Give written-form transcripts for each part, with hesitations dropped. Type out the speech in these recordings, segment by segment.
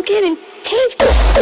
smoking and tape.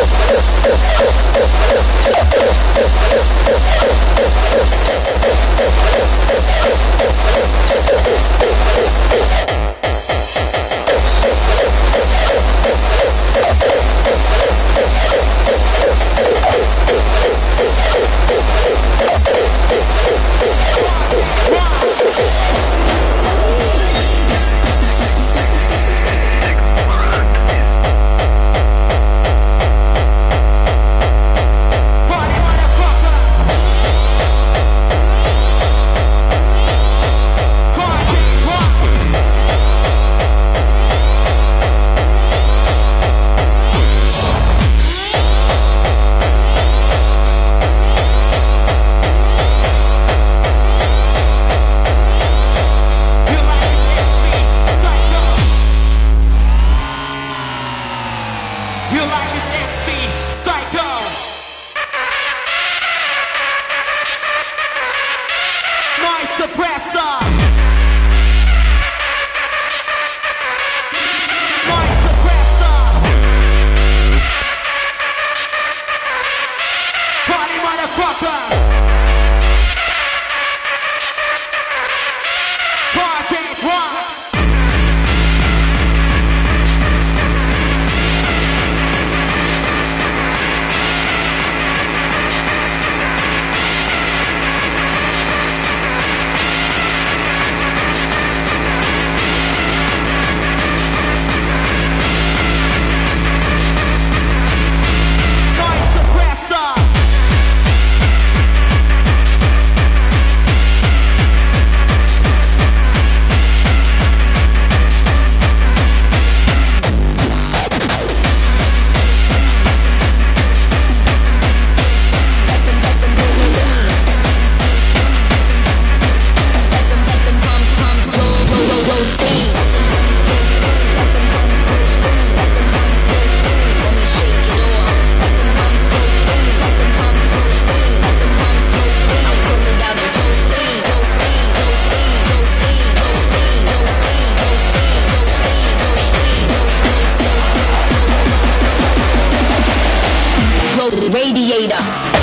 Radiator.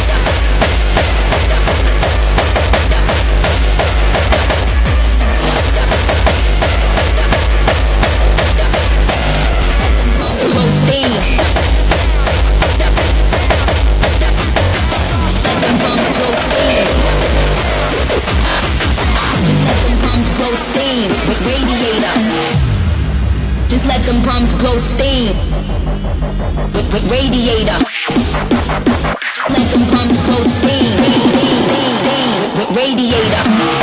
Just let them pumps blow steam with radiator. Just let them pumps blow steam with radiator.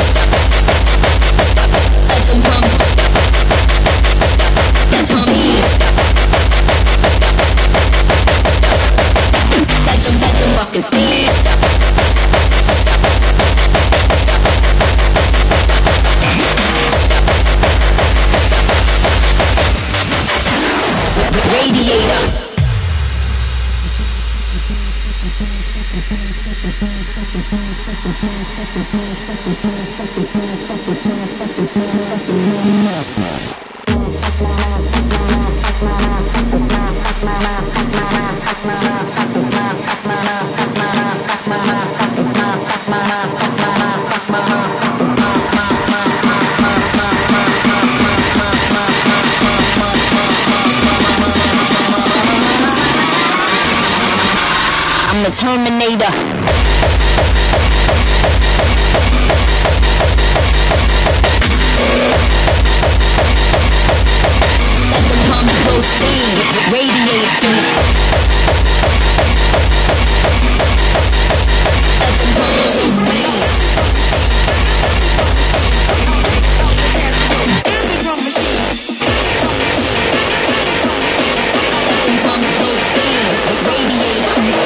Let them pumps let them fuckers steam. Radiator. I'm the Terminator. Let the pumps blow steam with radiator. Let the pumps blow steam. Let the pumps blow steam with radiator.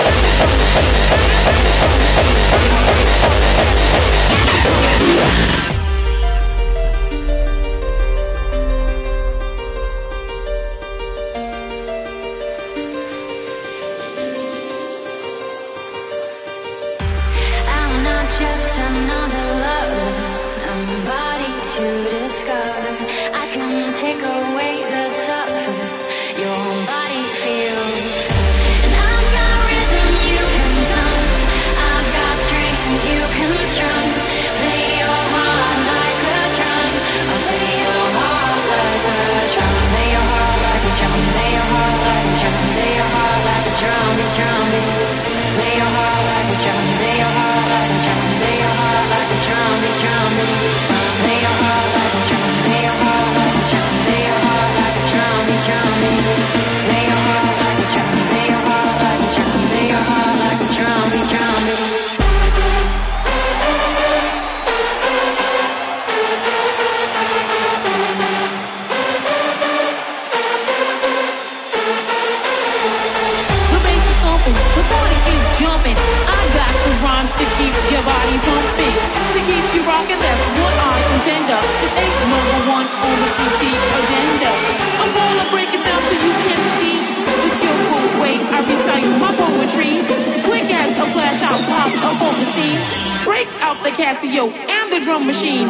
Just another lover, a body to discover. I can take away the suffer. Your body feels jumping. I got the rhymes to keep your body pumping. To keep you rocking, that's what I contender. This ain't number one on the CT agenda. I'm gonna break it down so you can see the skillful way I recite my poetry. Quick as a flash, I'll pop up on the scene. Break out the Casio and the drum machine.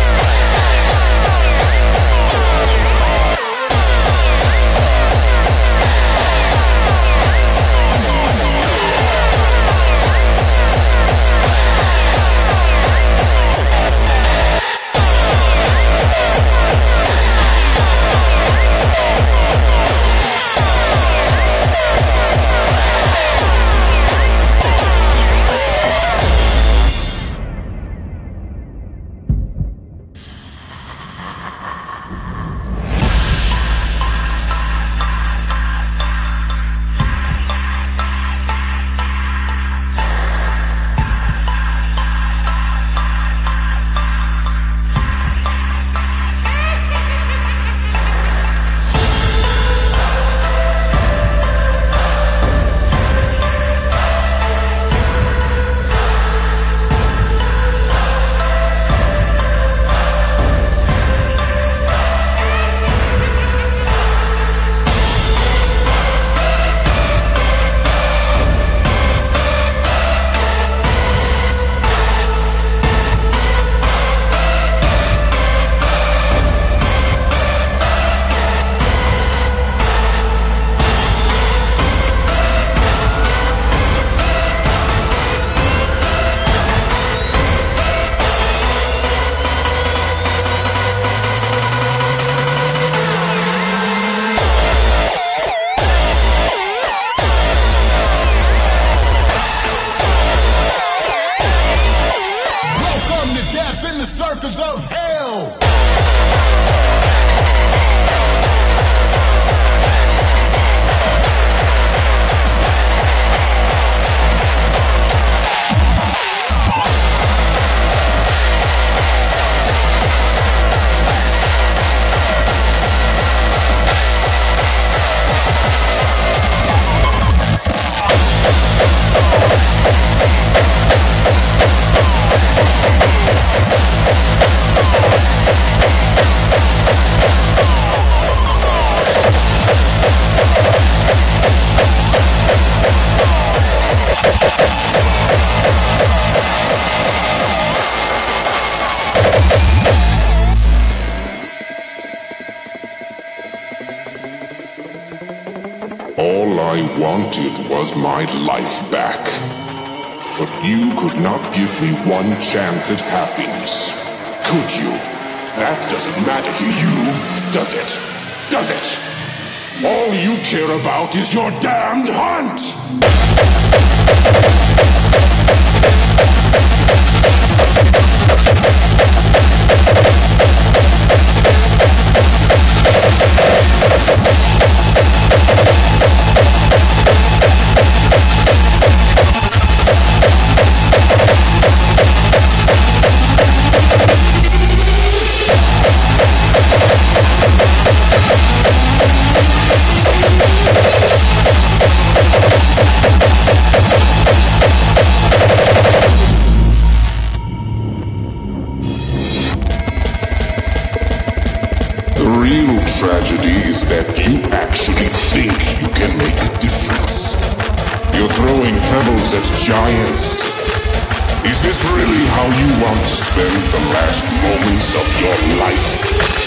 of hell. All I wanted was my life back. But you could not give me one chance at happiness. Could you? That doesn't matter to you, does it? Does it? All you care about is your damned hunt! Tragedy is that you actually think you can make a difference. You're throwing pebbles at giants. Is this really how you want to spend the last moments of your life?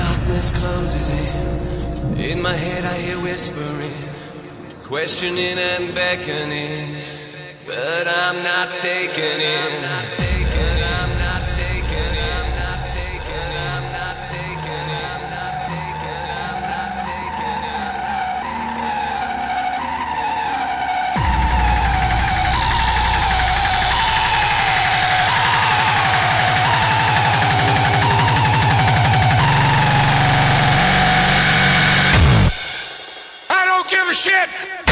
darkness closes in. In my head I hear whispering, questioning and beckoning, but I'm not taking it. I'm not taking it. I'm not taking it. I'm not taking it. I'm not taking it. I'm not taking it. I'm not taking it. I'm not taking it. I don't give a shit.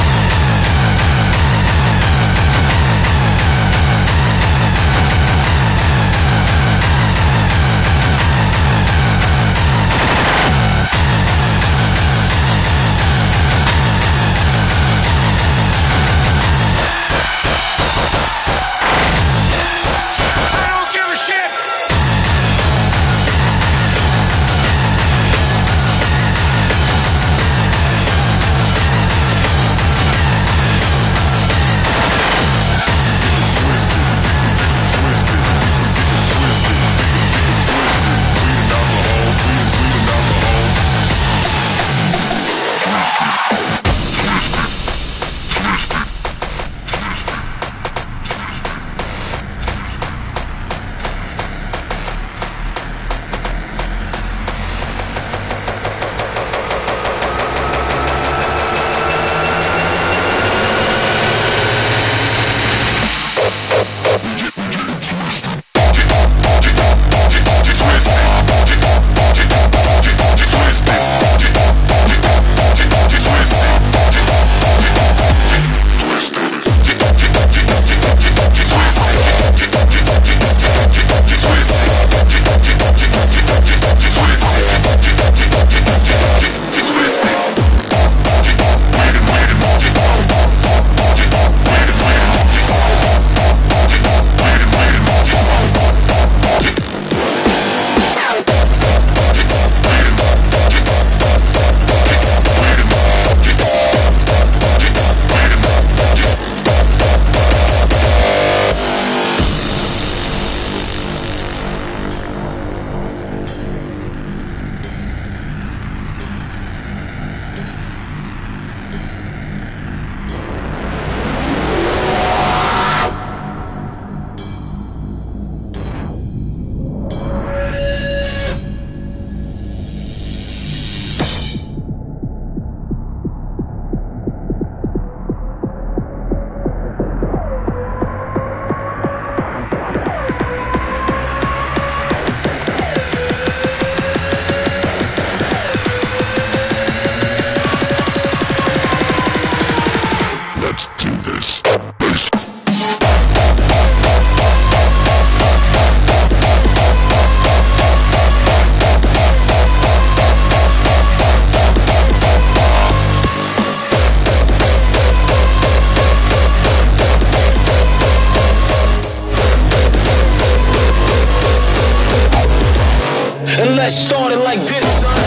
And let's start it like this, son.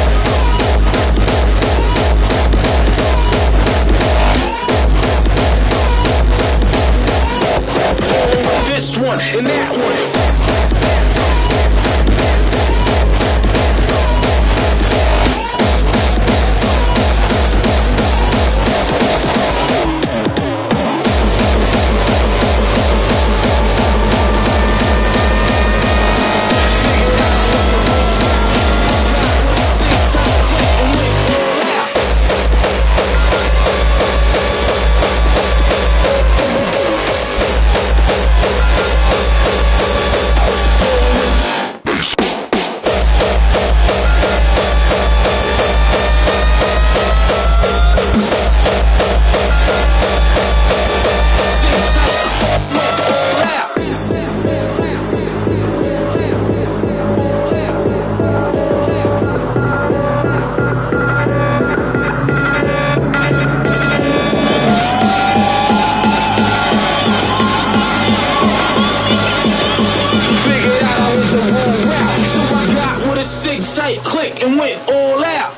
This one and that one. Sig tight, click, and went all out.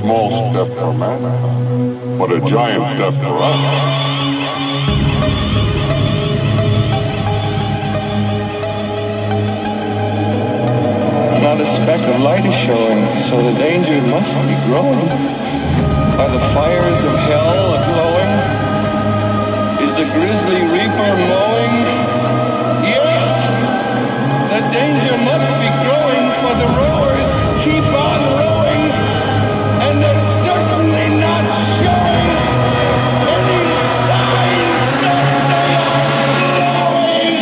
small step for man, but a giant step for us. Not a speck of light is showing, so the danger must be growing. Are the fires of hell a-glowing? Is the grisly reaper mowing? Yes! The danger must be growing, for the rowers keep on rowing, and they're certainly not showing any signs that they are slowing!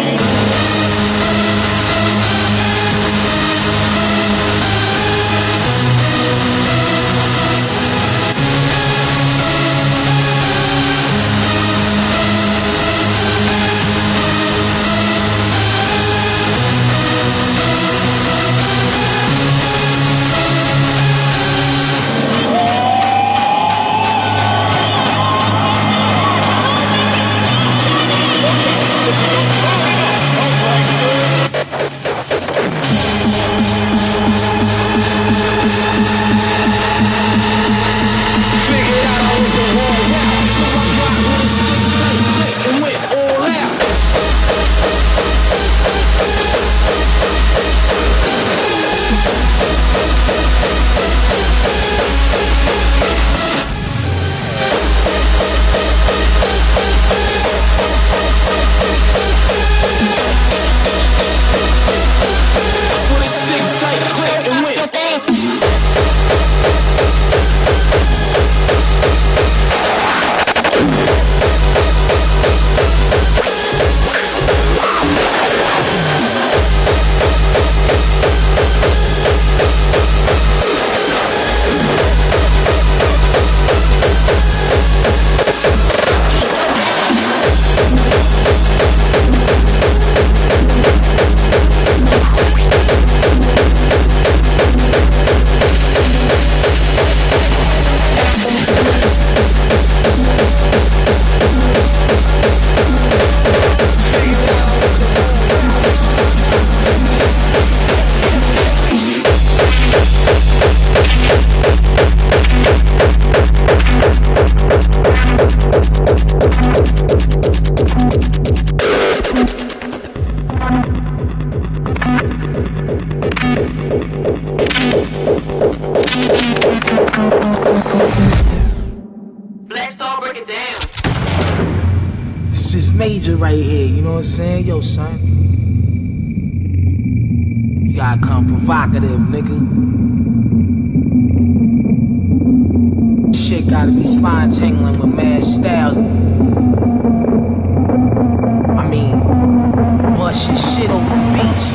Major right here, you know what I'm saying? Yo, son, you gotta come provocative, nigga. Shit gotta be spine-tingling with mad styles. I mean, bust your shit open beats.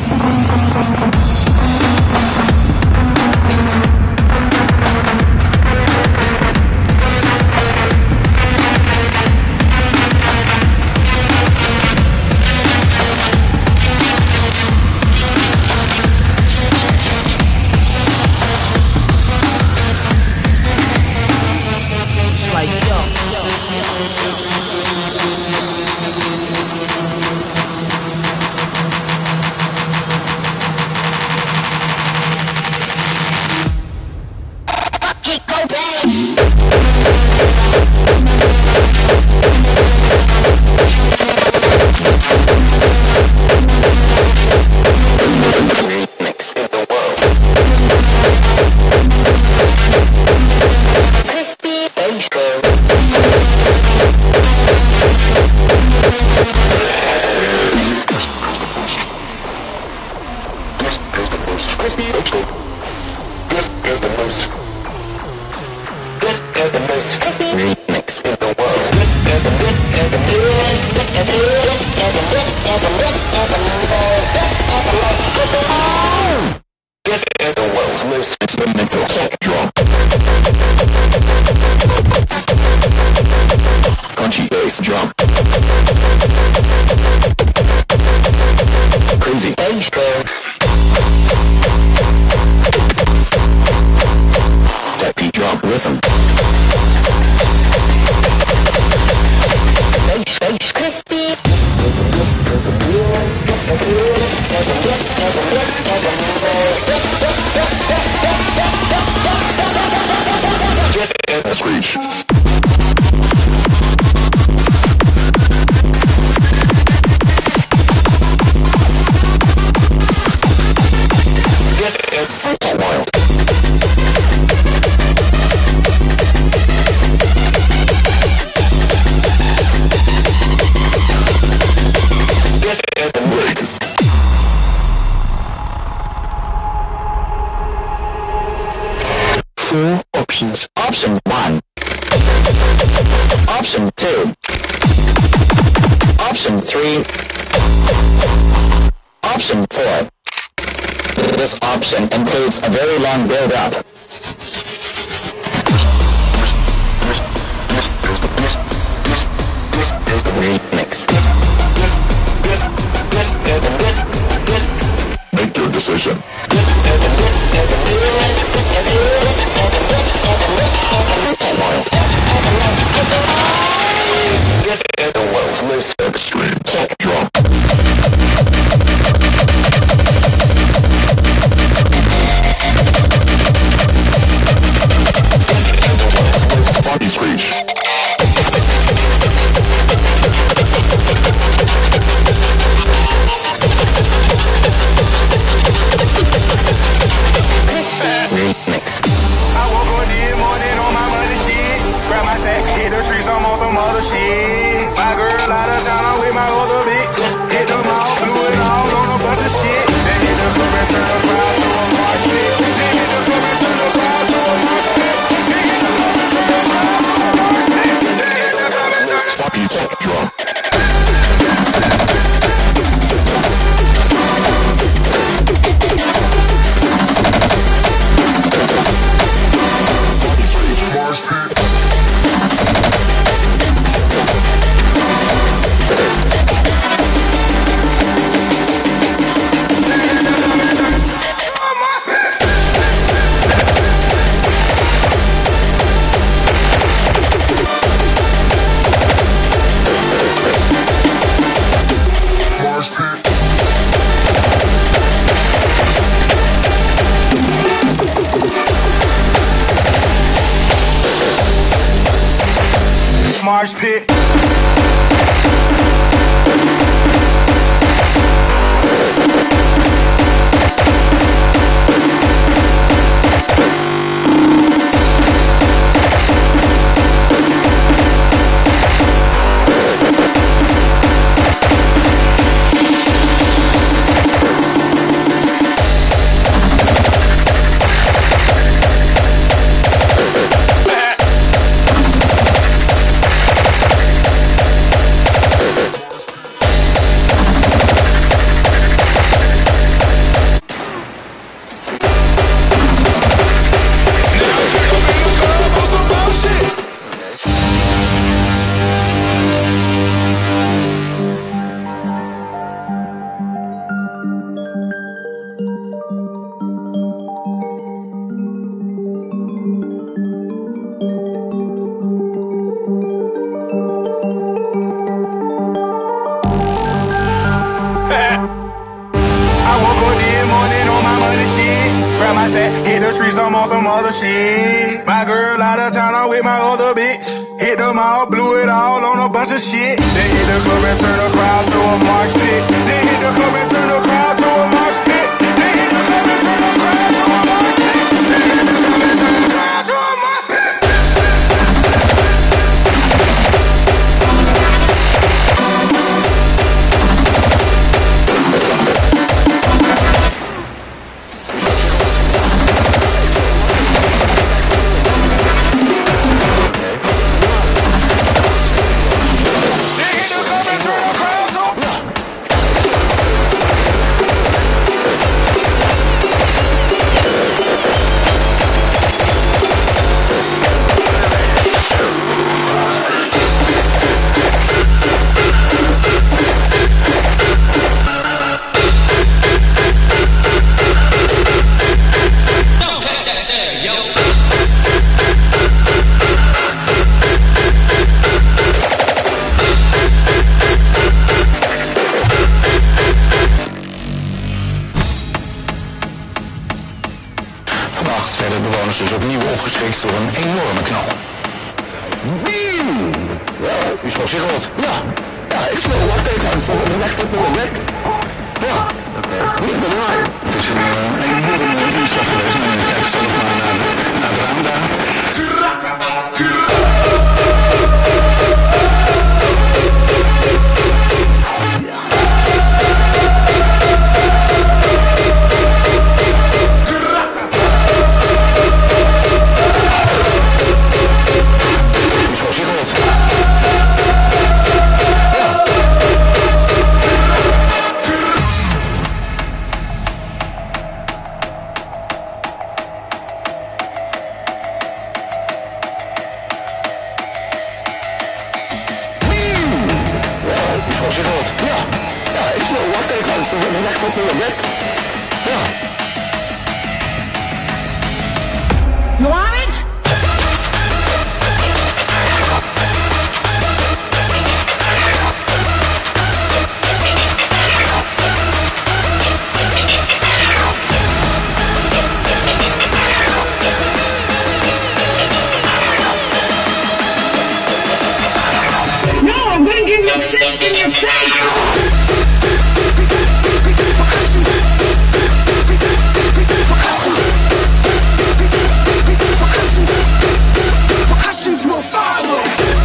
Screech. This is Freaky World. This is the break. Four options. Option 1. Option 2. Option 3. Option 4. This option includes a very long build-up. This is the remix. Make your decision. This is the world's most extreme pop drum. This is the world's most funky screech. Remix. I woke up this morning on my mother shit. Grab my sack, hit the streets, I'm on some other shit. My girl out of town, I'm with my other bitch. Hit them all, blew it all on a bunch of shit. Then hit the club and turn the crowd to a march pit. Then hit the club and turn the crowd to a march pit. Then hit the club and turn the crowd to a march pit. Then hit the club and turn the Funky pop drum. Marsh pit. Hit the streets, I'm on some other shit. My girl out of town, I'm with my other bitch. Hit them all, blew it all on a bunch of shit. Then hit the club and turn the crowd to a march pit. Then hit the club and turn the crowd to a march pit. Then hit the club and turn the crowd to a march pit. Then hit the club and turn the crowd to a march pit. Vannacht werden bewoners dus opnieuw opgeschrikt door een enorme knal. U schoot zich Ja, ik speel wat tegen zo in de rechter. Ja, oké. Niet belangrijk. Het is een enorme dienstdag geweest. En kijk zelf maar naar het raam daar. You want it? No, I'm gonna give you a fist in your face! Will follow.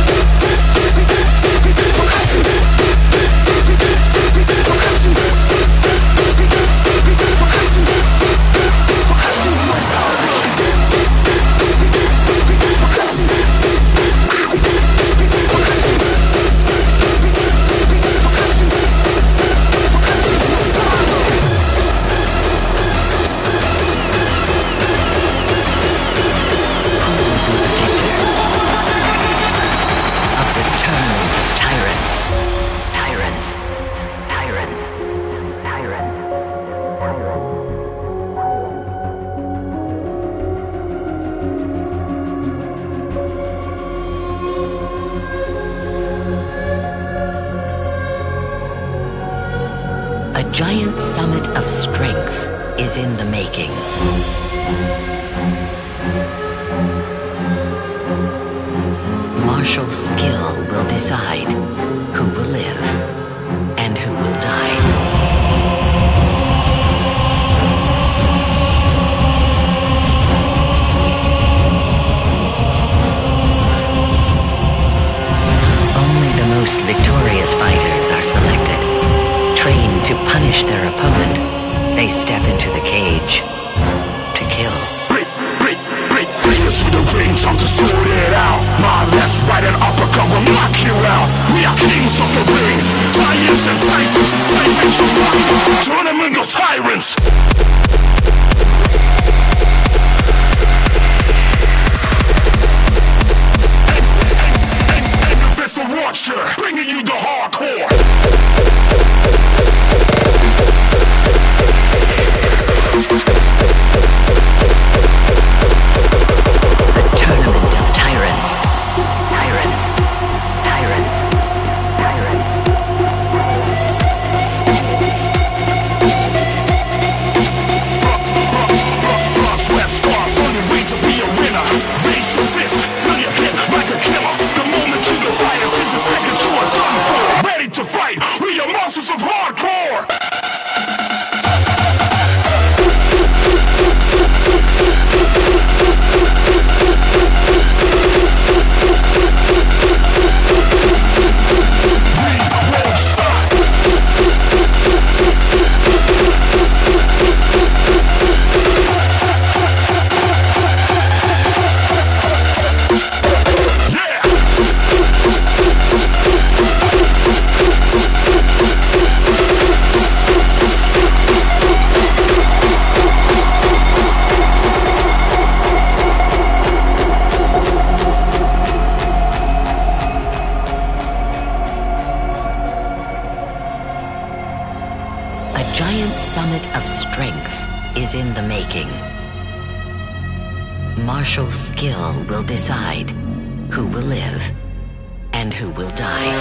A giant summit of strength is in the making. Martial skill will decide who will live and who will die. Only the most victorious fighters are selected. Trained to punish their opponent, they step into the cage to kill. With the rings, I'm to sort it out. My left, right, and uppercut will knock you out. We are kings of the ring, giants and titans, titans of life, tournament of tyrants. And the fist of Watcher, bringing you the hardcore. The tournament of tyrants. Tyrants. Tyrant. Tyrant. Blood, sweat, scars on your way to be a winner. Raise your fist till you hit like a killer. The moment you divide us is the second you are done for. Ready to fight, we are monsters of hardcore. Is in the making. Martial skill will decide who will live and who will die.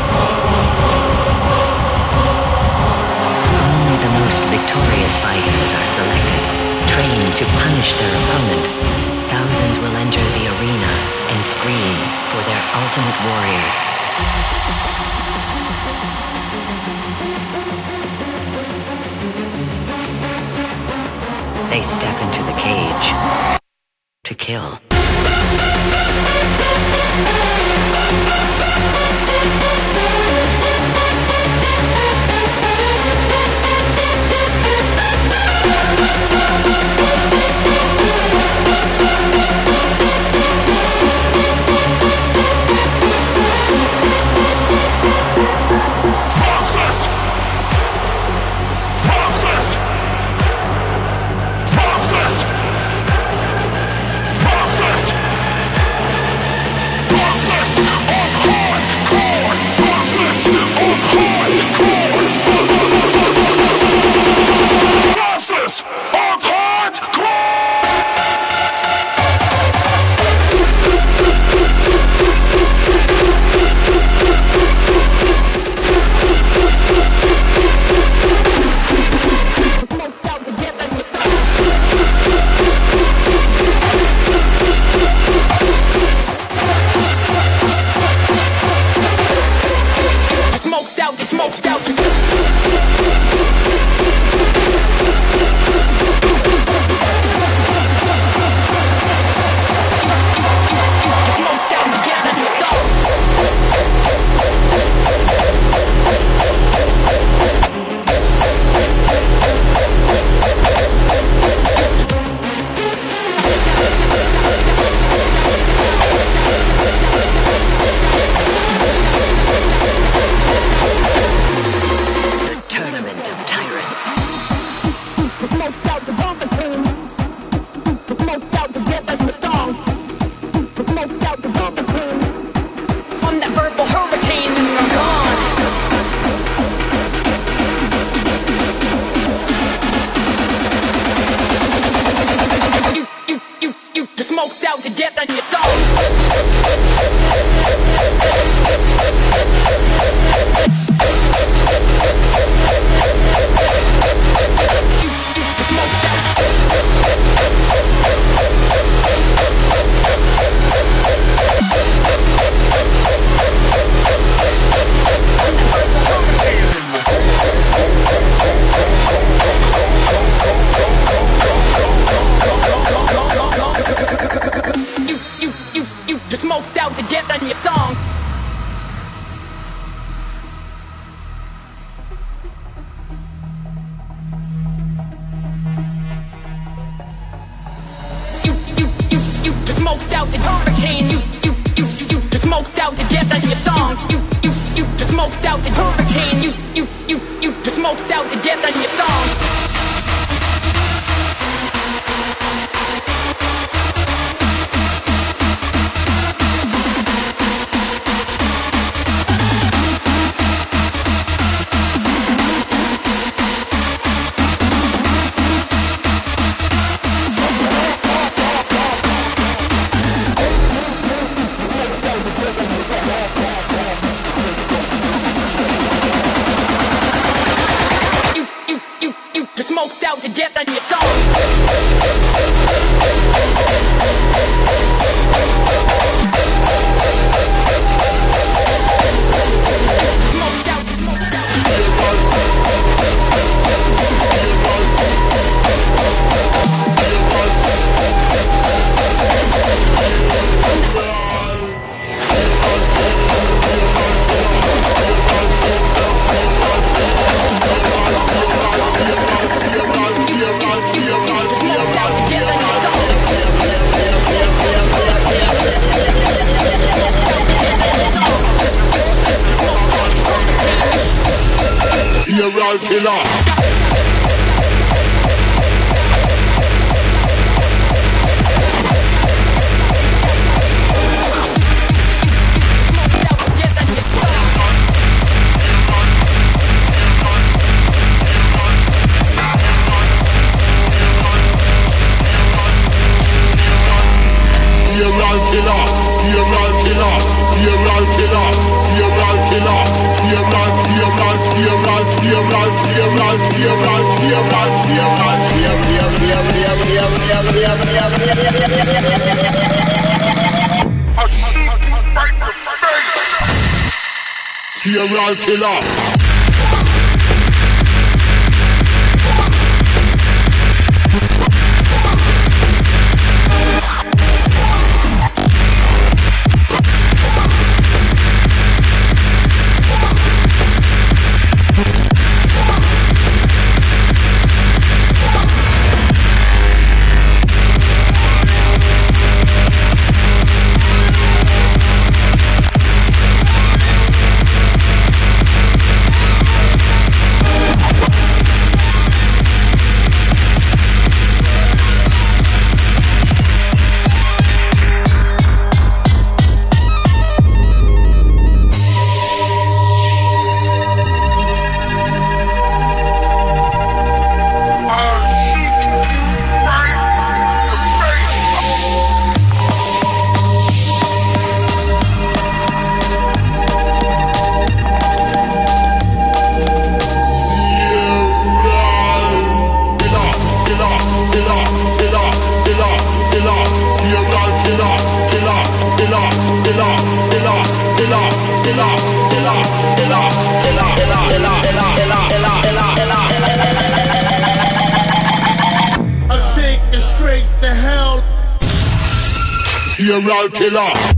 Only the most victorious fighters ultimate warriors. They step into the cage to kill. Serial killer. A sheep right Serial killer. I take it straight to hell. Serial killer.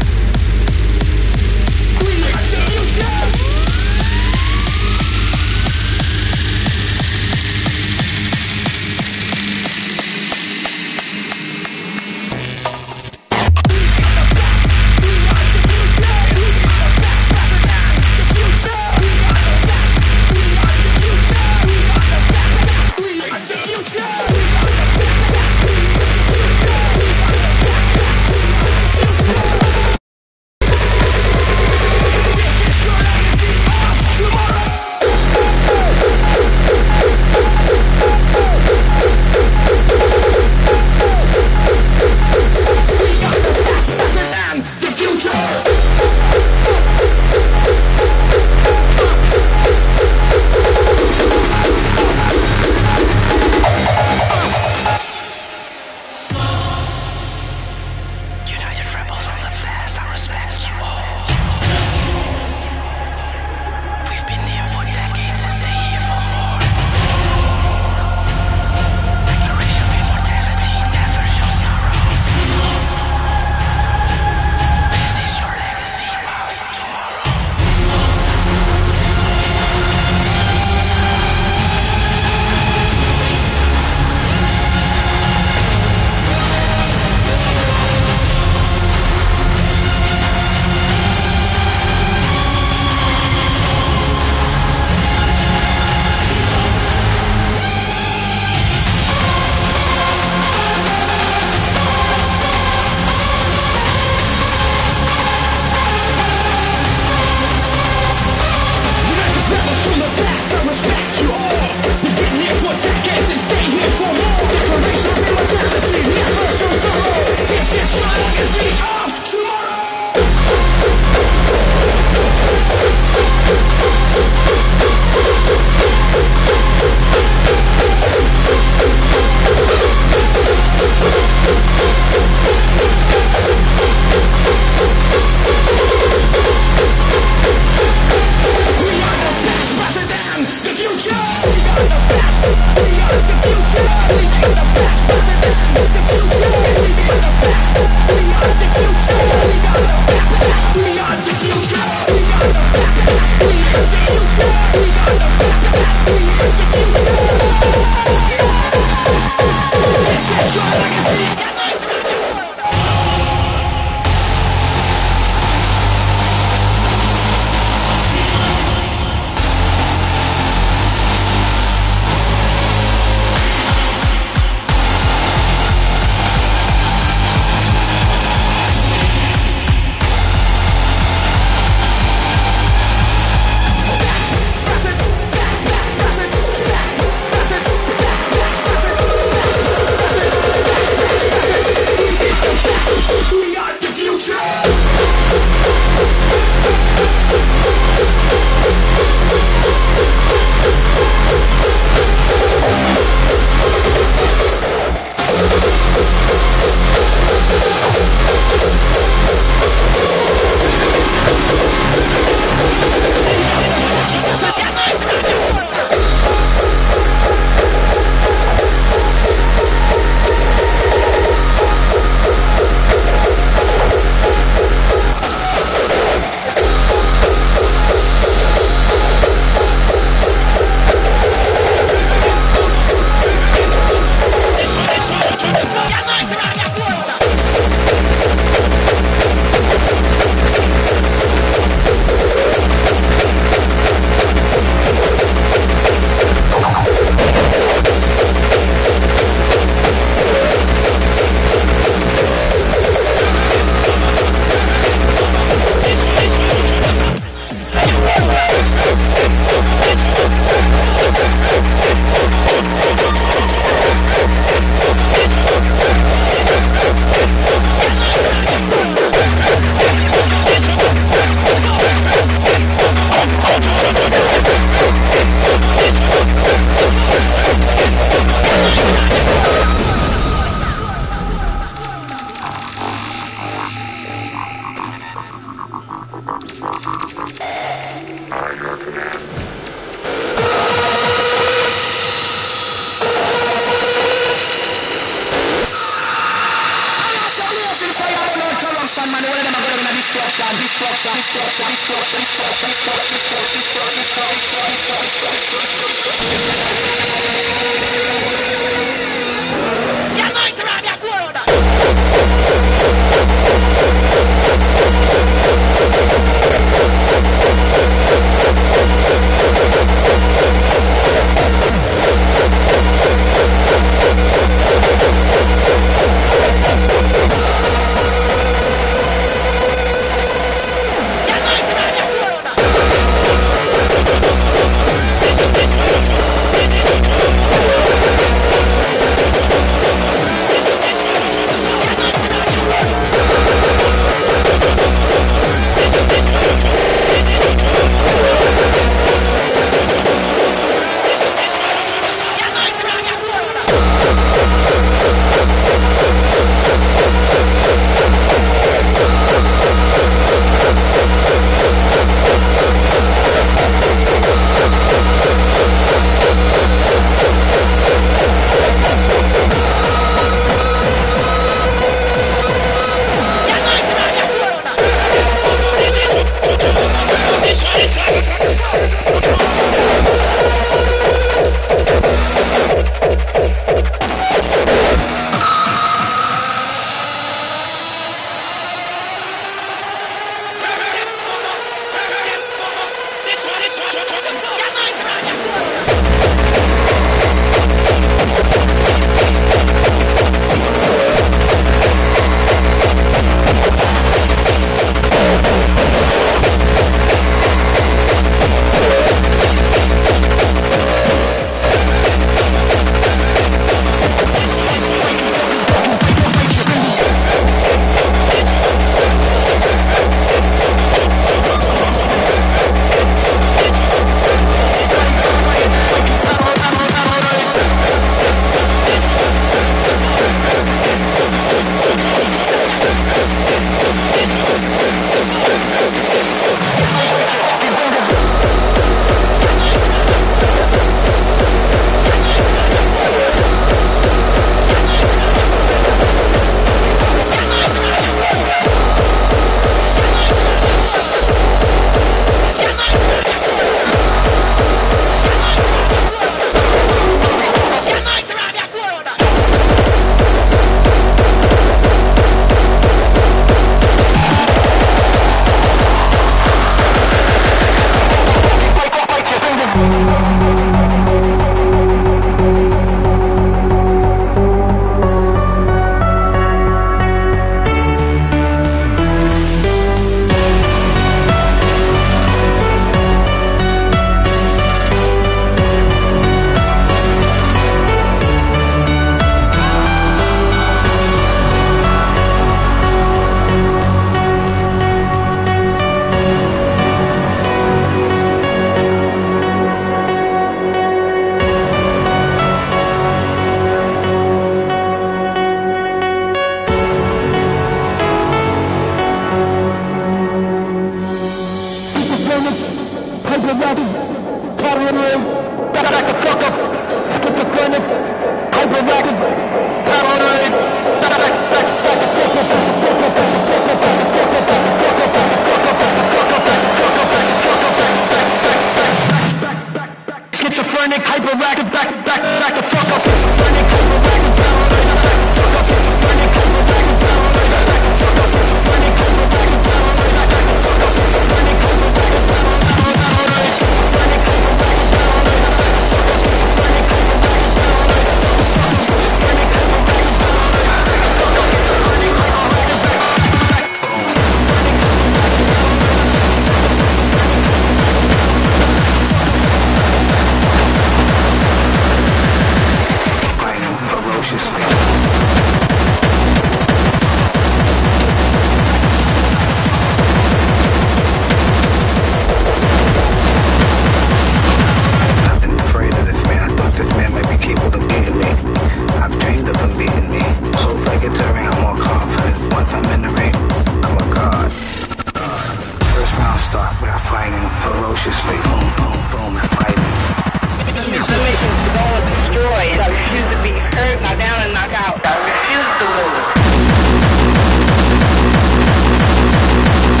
refuse to move.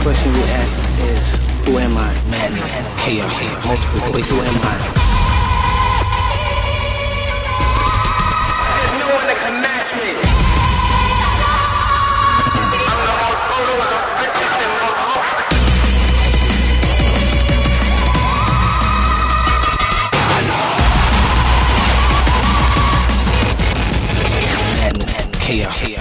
question we ask is, who am I? Madness, chaos, multiple voices. Who am I? There's no one that can match me. I'm the most brutal, the richest, and most Madness, chaos.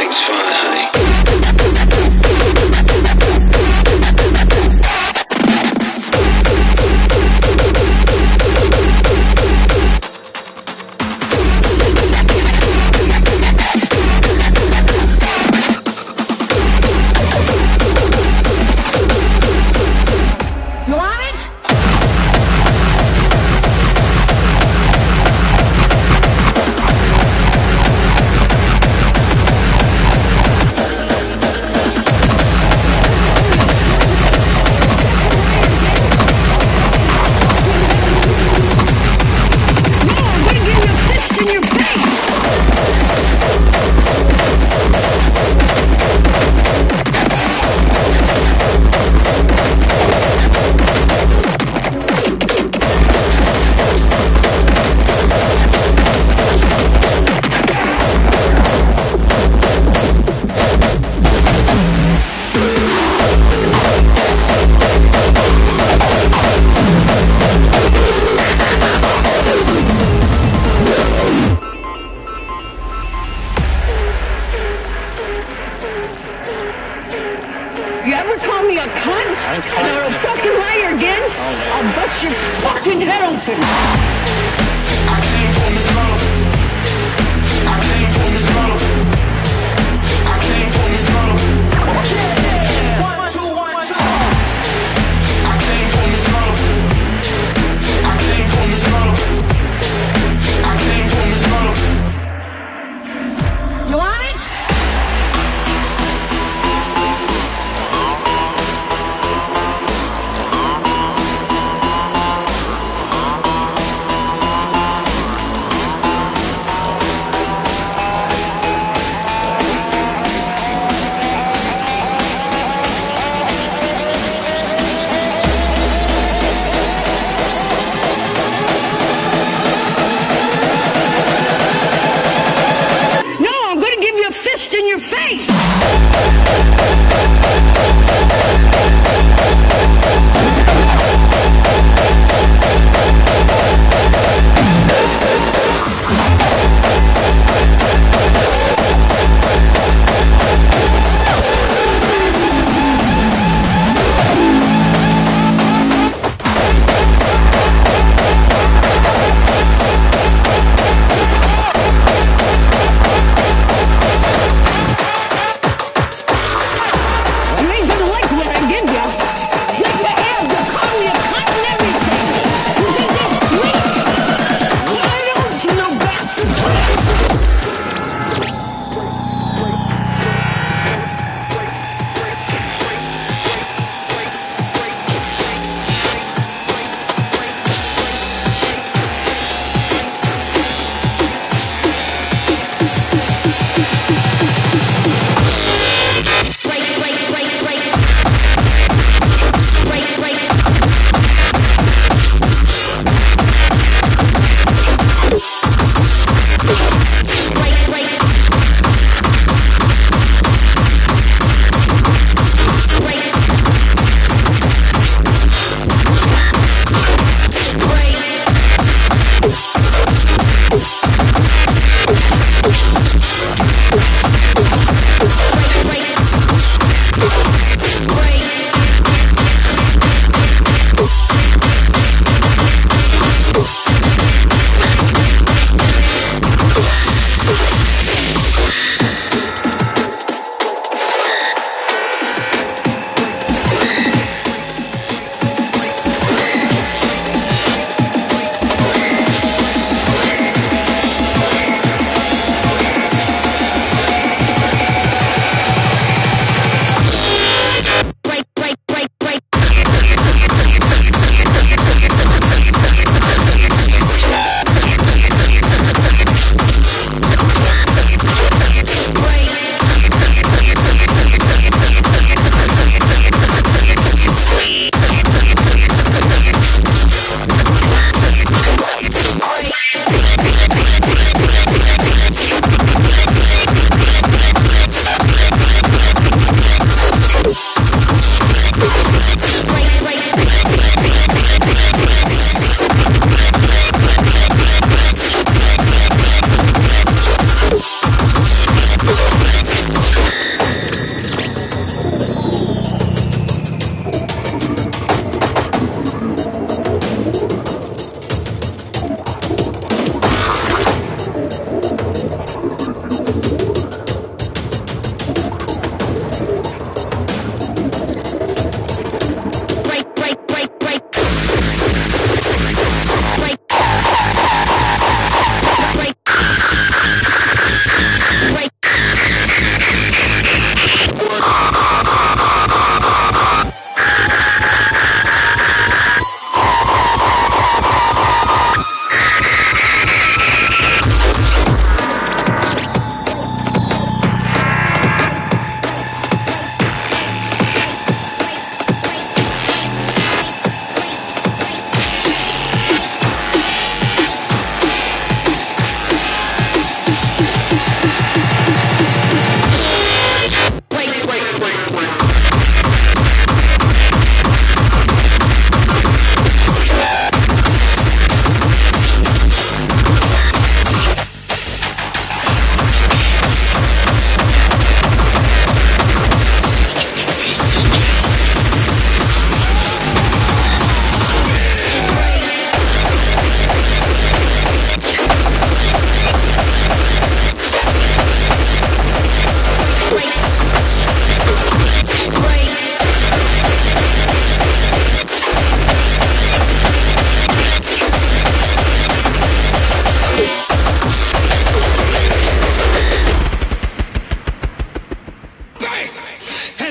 Music's fun, honey. You ever call me a cunt? Or a fucking liar again? I'll bust your fucking head open. I came from the gutter. I came from the gutter. I came from the gutter. Yeah. 1, 2, 1, 2. I came from the gutter. I came from the gutter. I came from the gutter. You want it? In your face!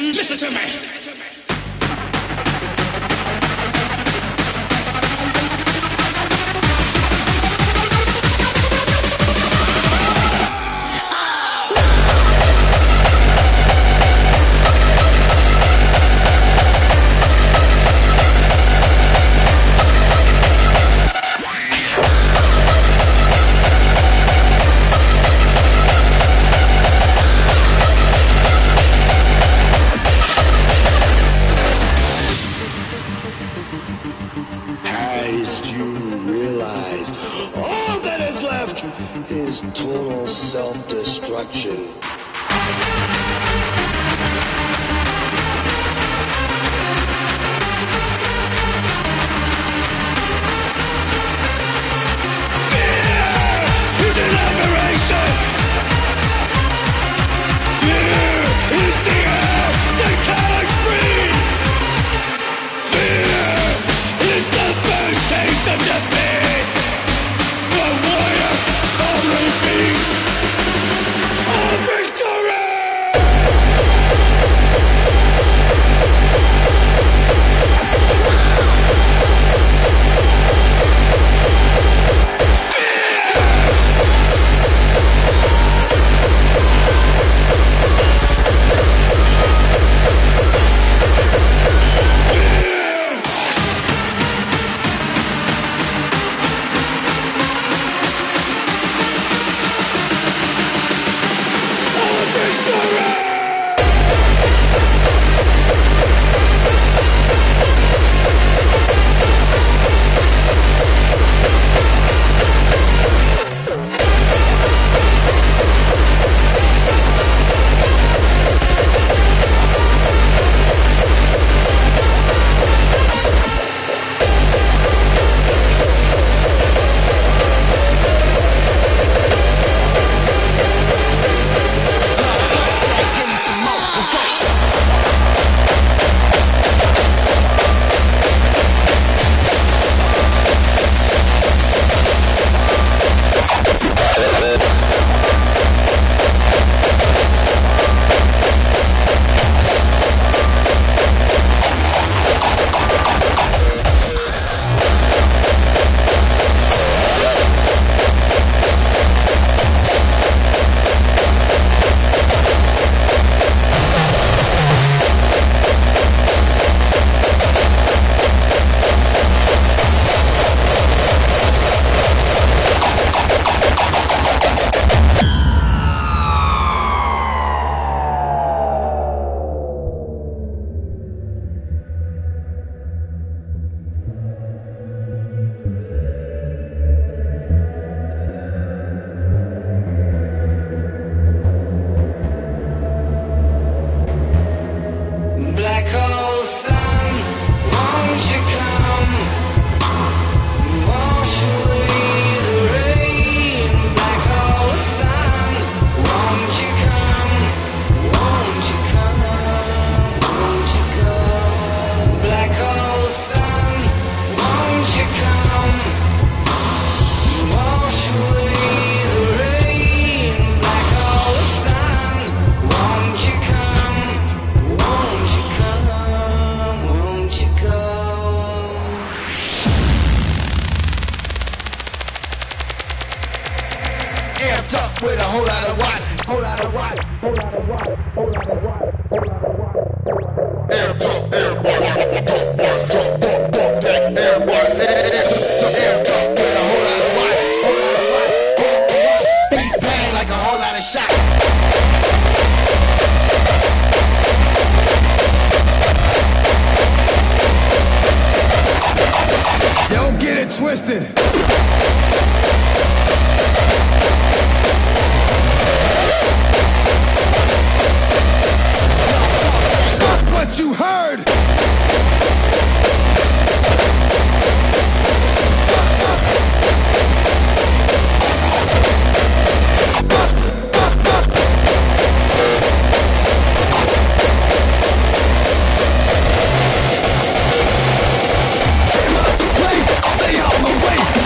Listen to me. Is total self-destruction. With a whole lot of watts, whole lot of watts, whole lot of watts, whole lot of watts, whole lot of watts. Air talk, air bars, talk bars, air bars, air talk with a whole lot of watts, whole lot of watts, whole lot of watts. Beat bang like a whole lot of shots. Don't get it twisted. Fuck what you heard. Stay out the way.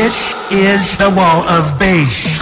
This is the Wall of Bass.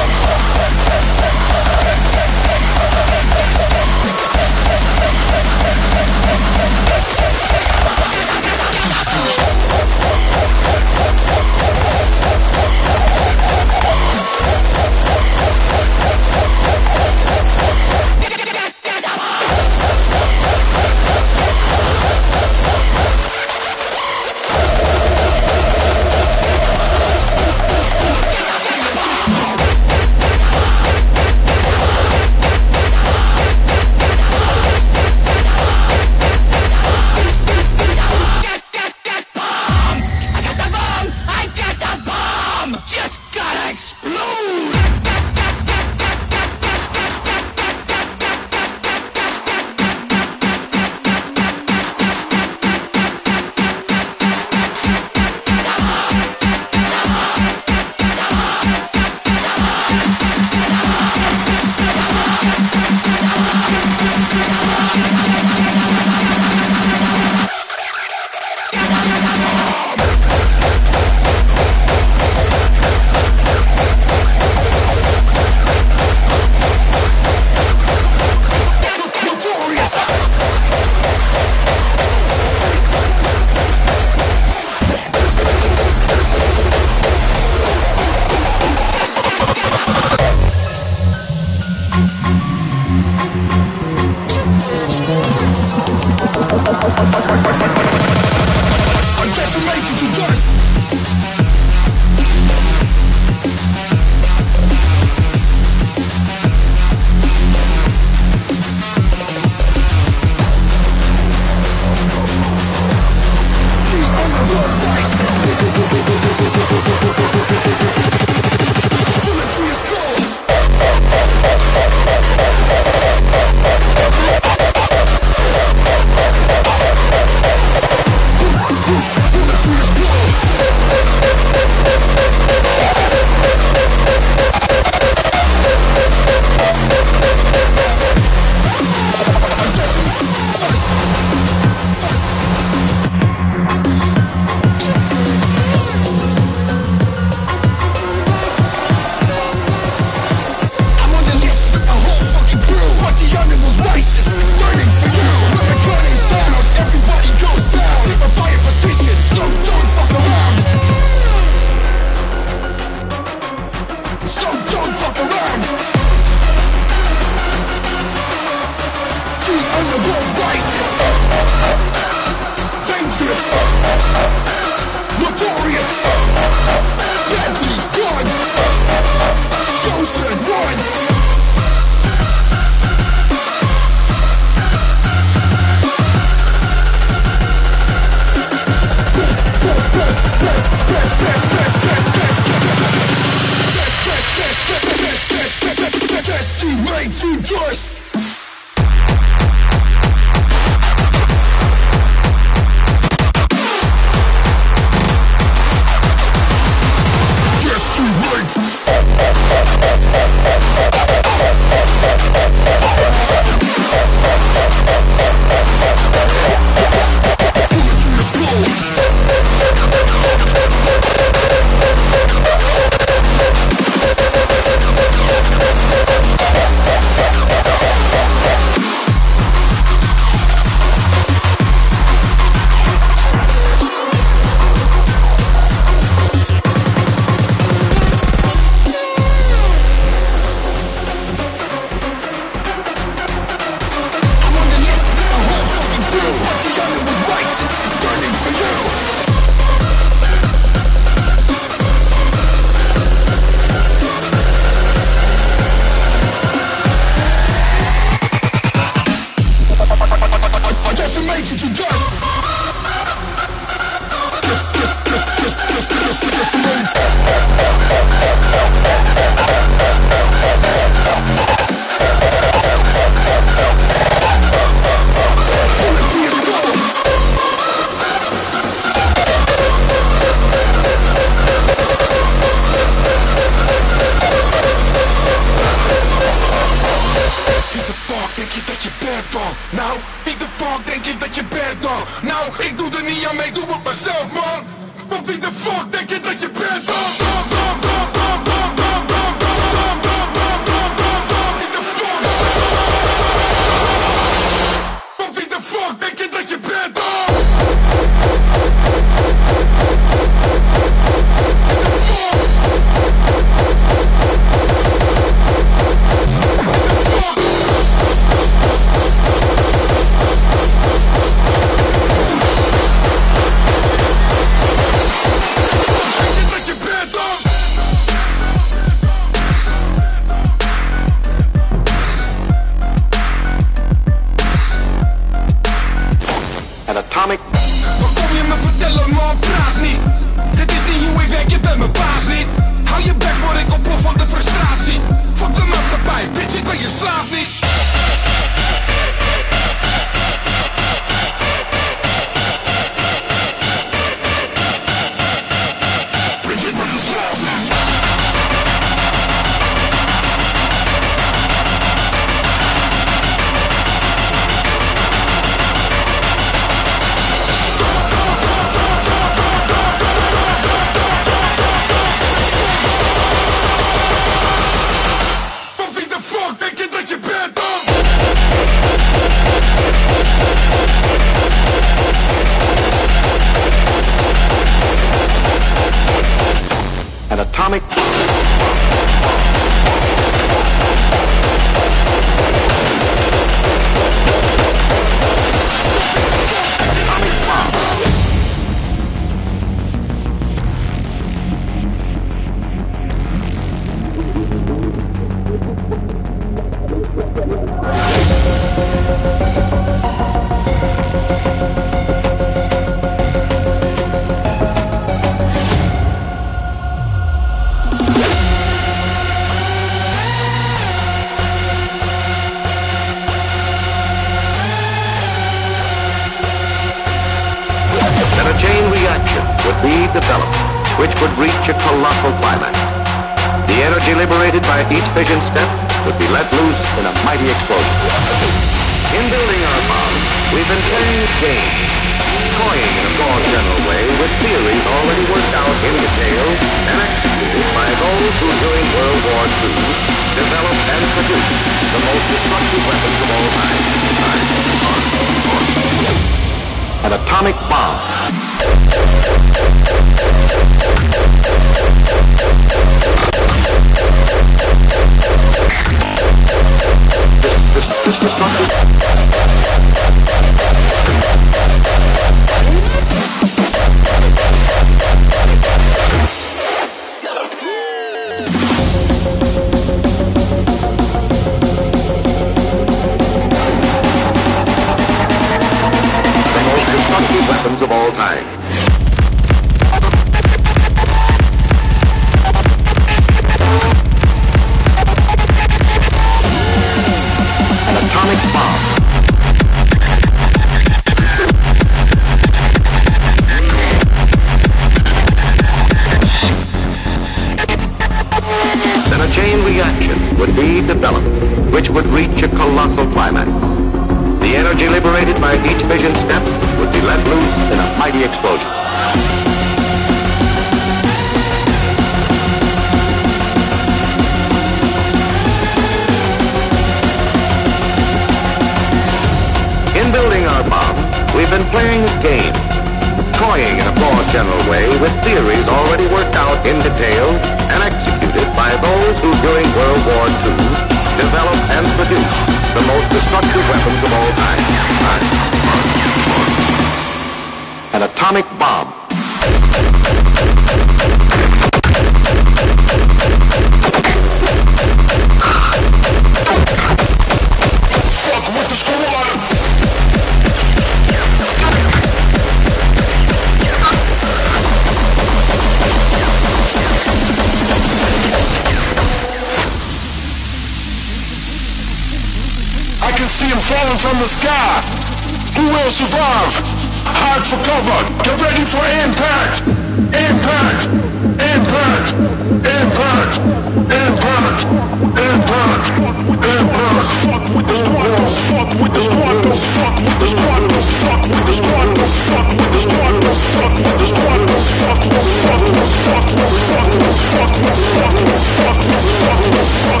falling from the sky. Who will survive? Hide for cover. Get ready for impact. Impact. Impact. Impact. Impact. Impact. Impact. Fuck with the squad. Fuck with the squad. Fuck with the squad. Fuck with the squad. Fuck with the squad. Fuck with the squad. Fuck with fuck with fuck with fuck with fuck with fuck with fuck with fuck with fuck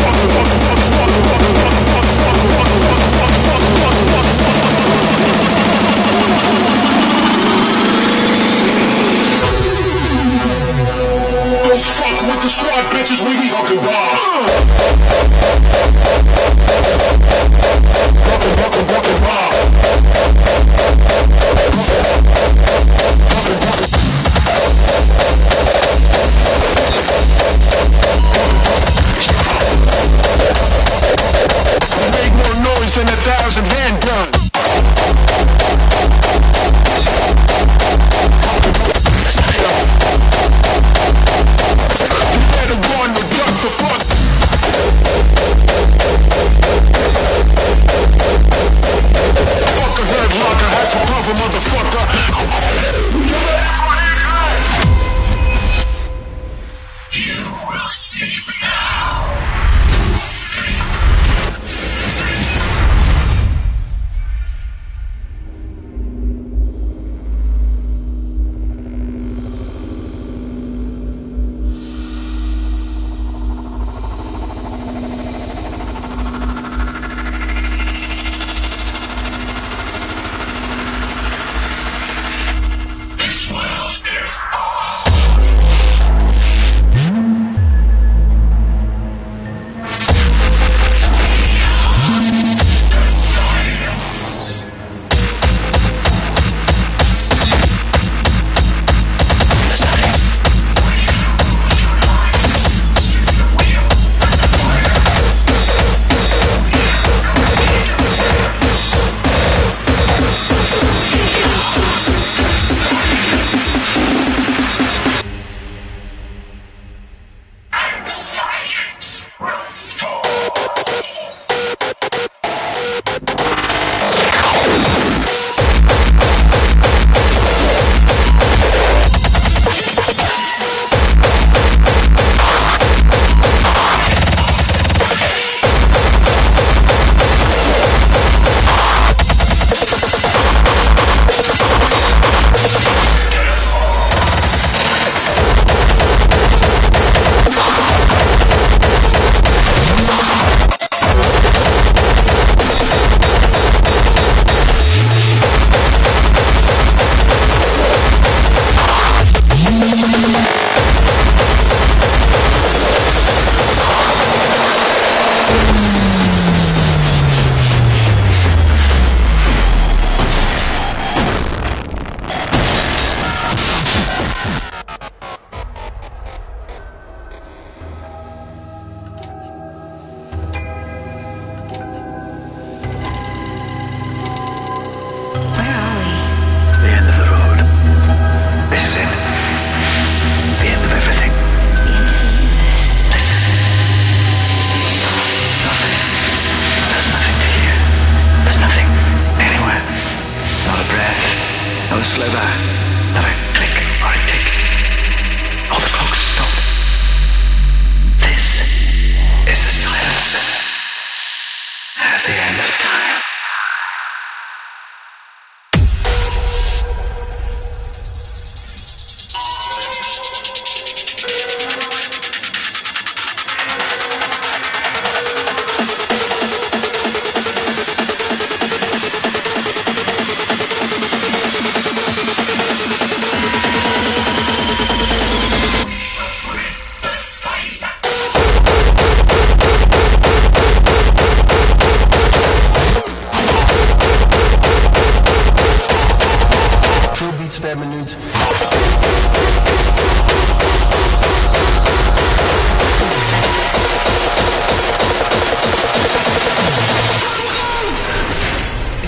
fuck with the squad, bitches, we be talking about. Make more noise than 1,000 handguns. You better run with guns for fun. Fuck a headlocker, had to cover, motherfucker. You will sleep now.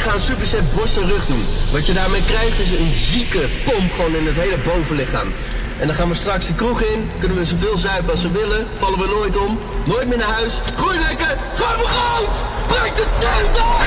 superset borst en rug doen. Wat je daarmee krijgt is een zieke pomp gewoon in het hele bovenlichaam. En dan gaan we straks de kroeg in, kunnen we zoveel zuipen als we willen, vallen we nooit om, nooit meer naar huis. Groei lekker, ga voor goud! Breek de tent af!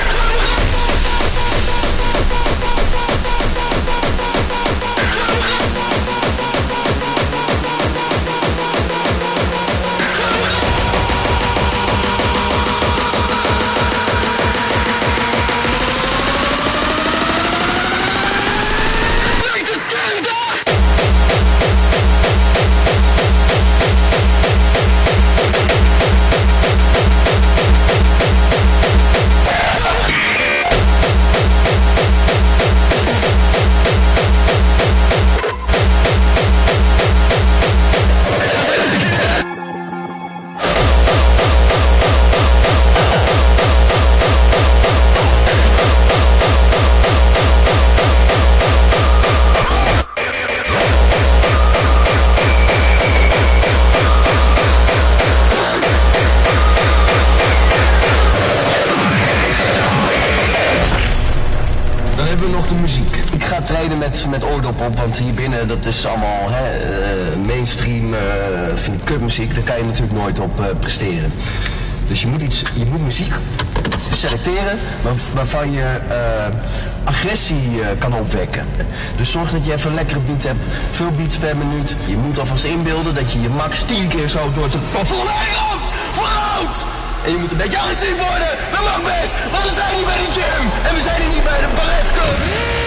Met oordop op, want hier binnen dat is allemaal mainstream kutmuziek, daar kan je natuurlijk nooit op presteren. Dus je moet muziek selecteren waarvan je agressie kan opwekken. Dus zorg dat je even een lekkere beat hebt, veel beats per minuut. Je moet alvast inbeelden dat je je max 10 keer zo door het plafond heen loopt, vooruit! En je moet een beetje agressief worden, dat mag best, want we zijn niet bij de gym en we zijn hier niet bij de balletclub.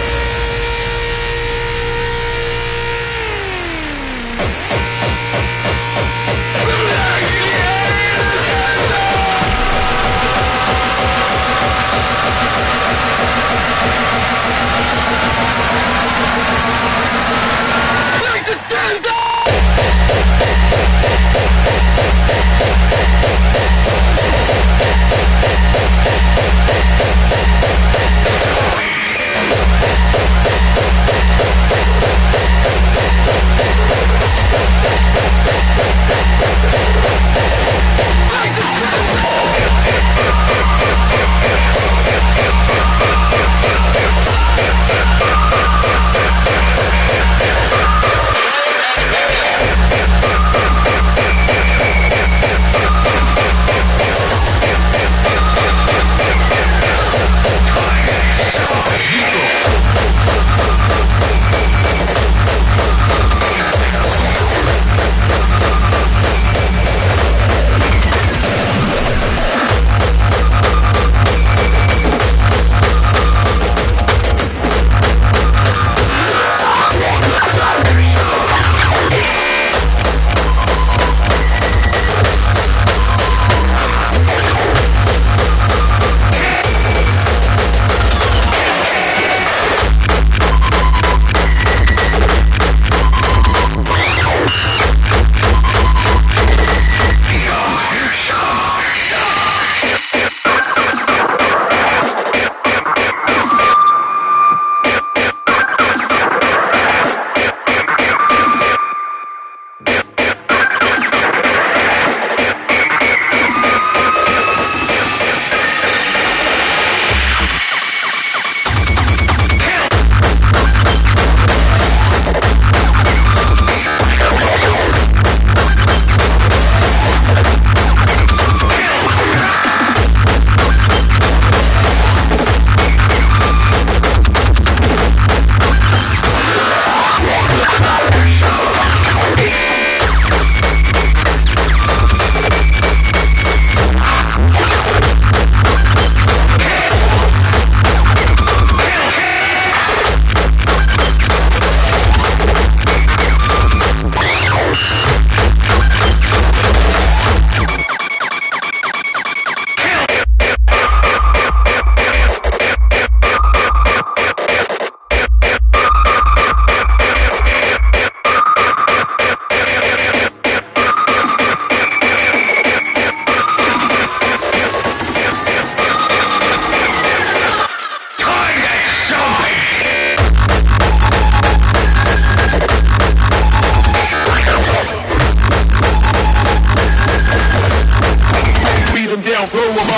throw them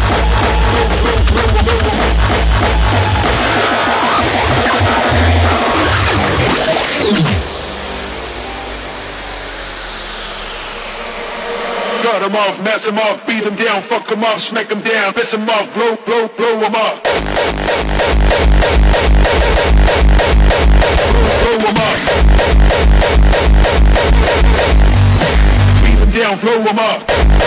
up. them off, mess them up, beat them down, fuck them up, smack them down, piss them off, blow them up. Blow them up. Beat them down, blow them up.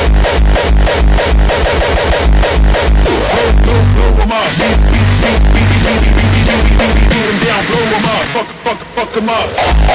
Blow them up. Beat them down, blow them up. Fuck them up.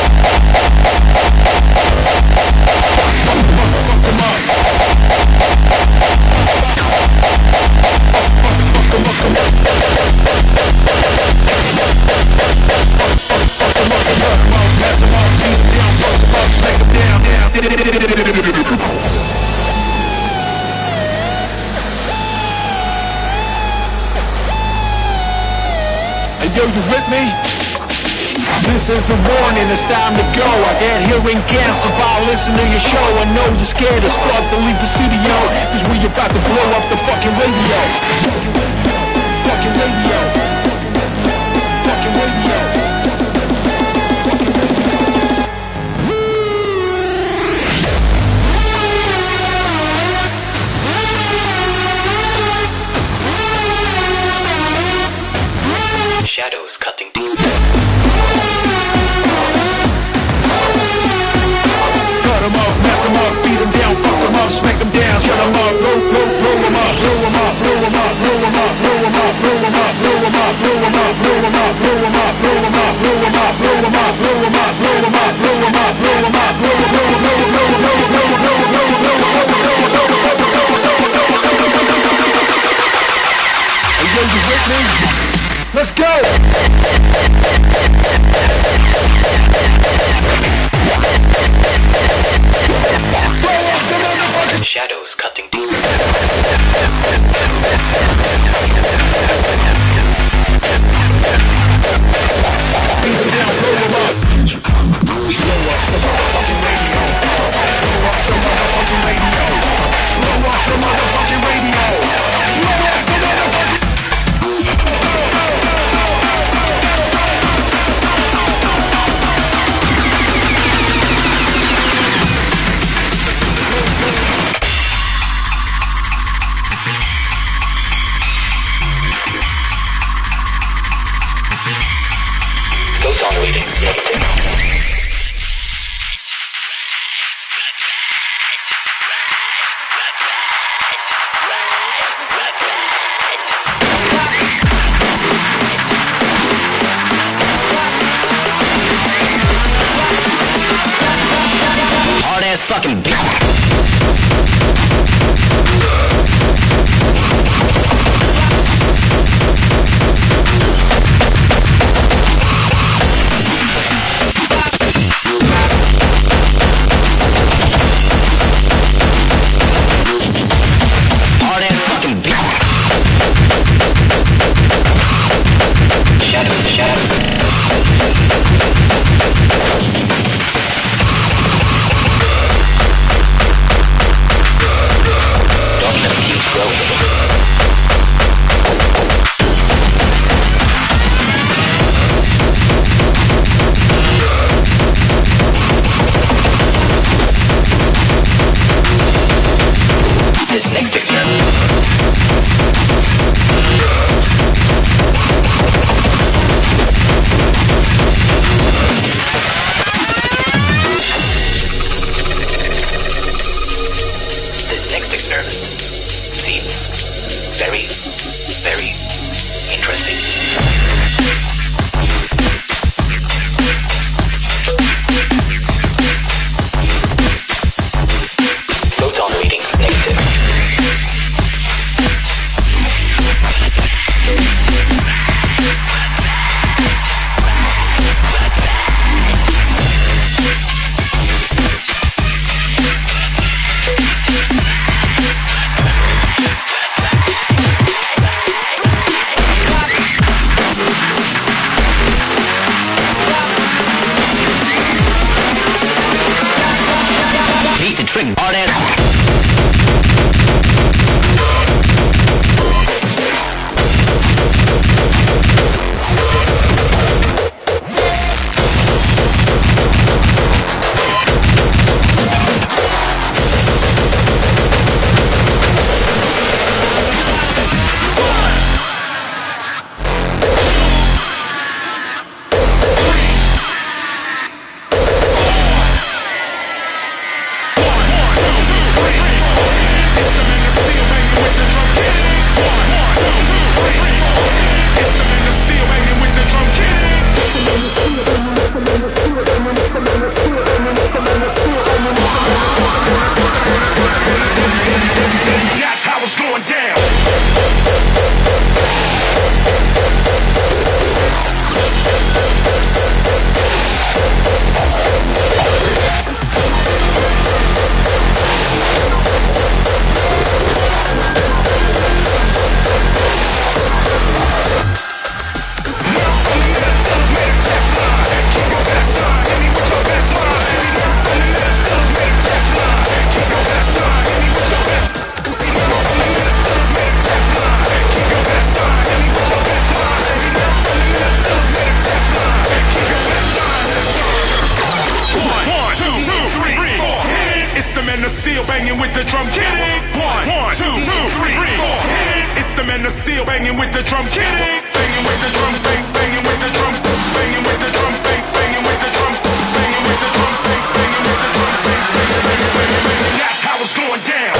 Hey yo, you with me? This is a warning, it's time to go. I get hearing gas if I listen to your show. I know you're scared as fuck to leave the studio, cause we about to blow up the fucking radio. Fucking radio. Fucking radio. Shadows cutting deep. Cut them off, mess them up, beat them down, fuck them up, smack them down, shut them up, blow them up, blow them up, blow them up, blow them up, blow them up, blow them up, blow them up, blow them up, blow them up, blow them up, blow them up, blow them up, blow them up, blow them up, blow them up, blow them up, blow them up, blow them Are you with me? Let's go! Shadows cutting deep. Photon readings negative. Hard ass fucking beat. banging with the drum kit. 1, 2, 3, 4. It's the men that's still banging with the drum kit. That's how it's going down. Still banging with the drum kit. 1, 2, 3, 4. It's the men that's still banging with the drum kit. Banging with the drum, banging with the drum, banging with the drum, banging with the drum, banging with the drum, banging with the drum, banging. That's how it's going down.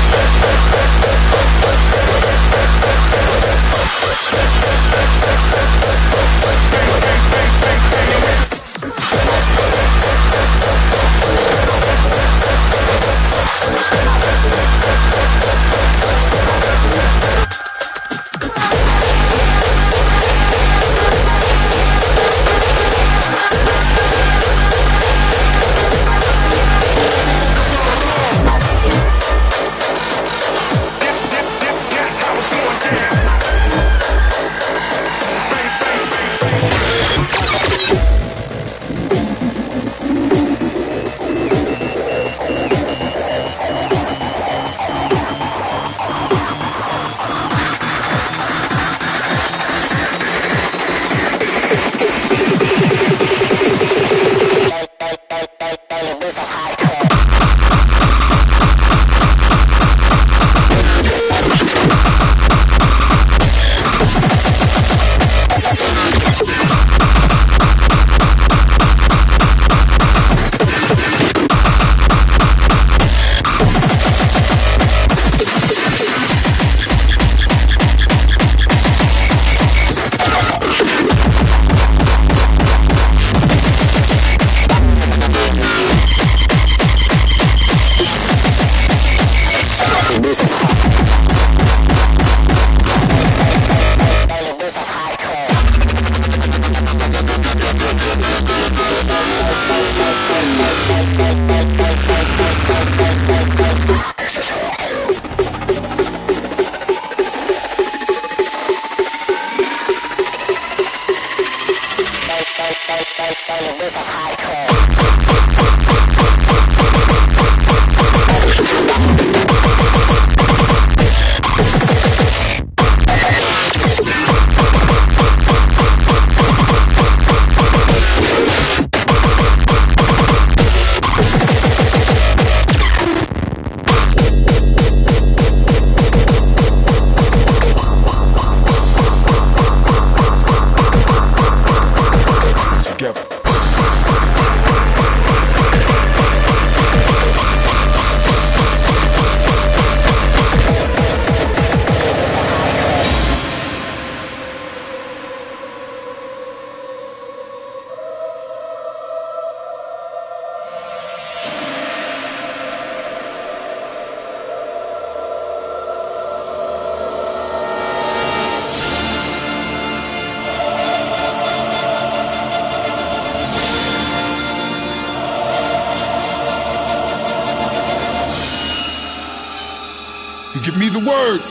You give me the word.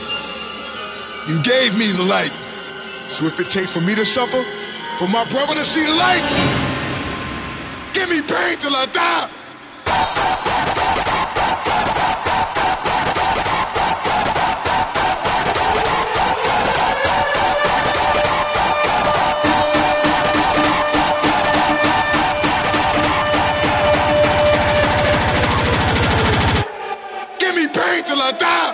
You gave me the light. So if it takes for me to suffer, for my brother to see the light, give me pain till I die. Give me pain till I die.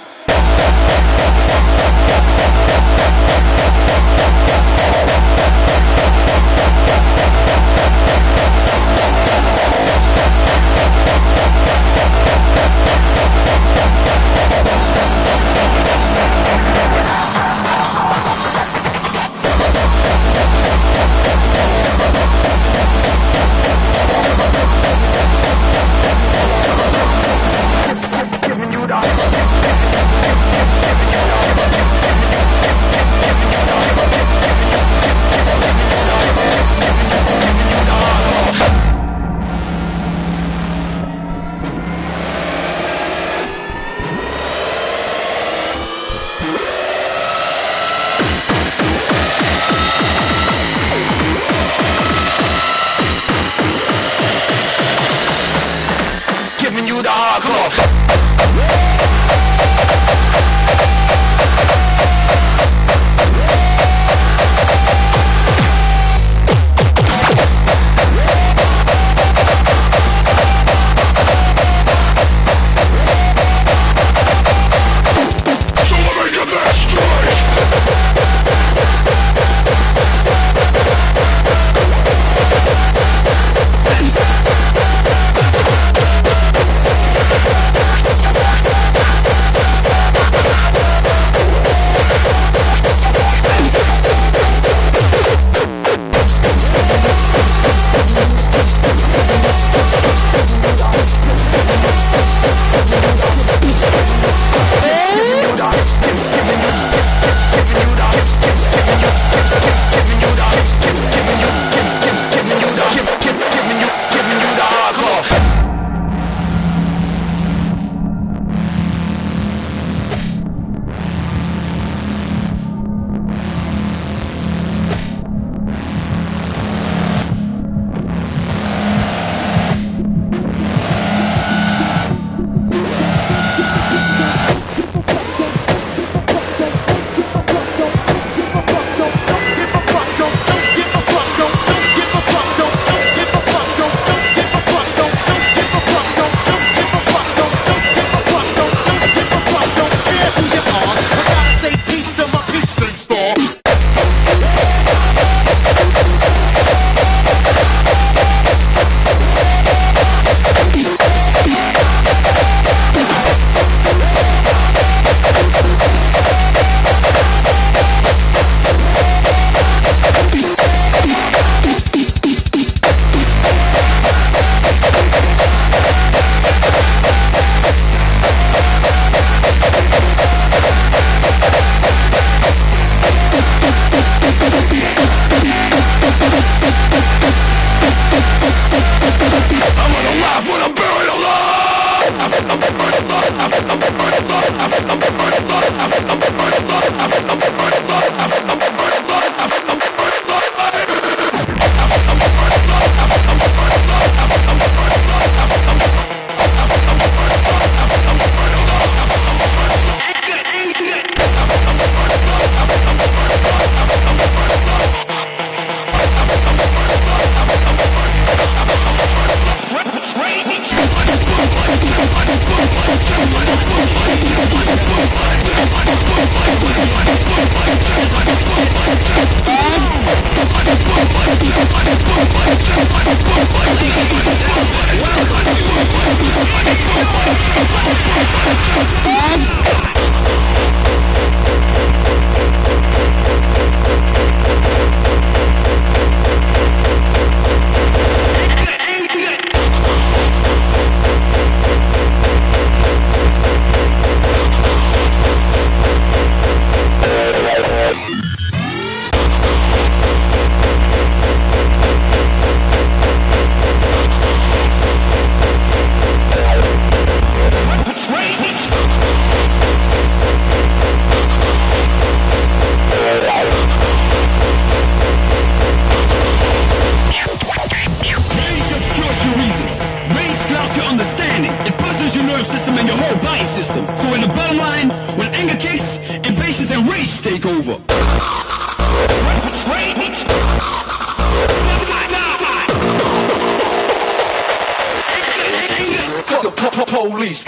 Police.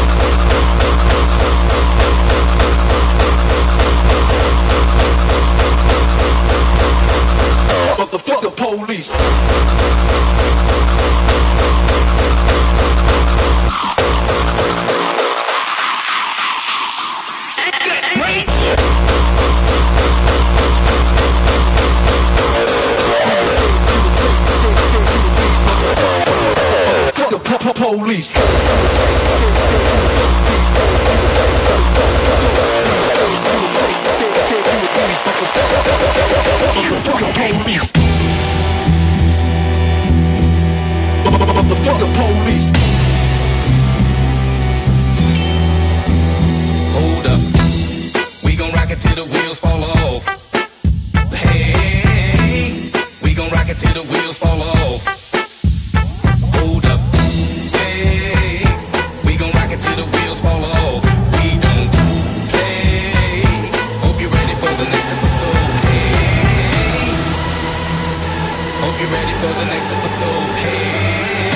Motherfucker police. Police. Motherfucker police. Hold up. We gon' rock it till the wheels fall off. Hey, we gon' rock it till the wheels fall off. Hold up. Hey, we gon' rock it till the wheels fall off. We don't play. Hope you're ready for the next episode. Hey, hope you're ready for the next episode. Hey,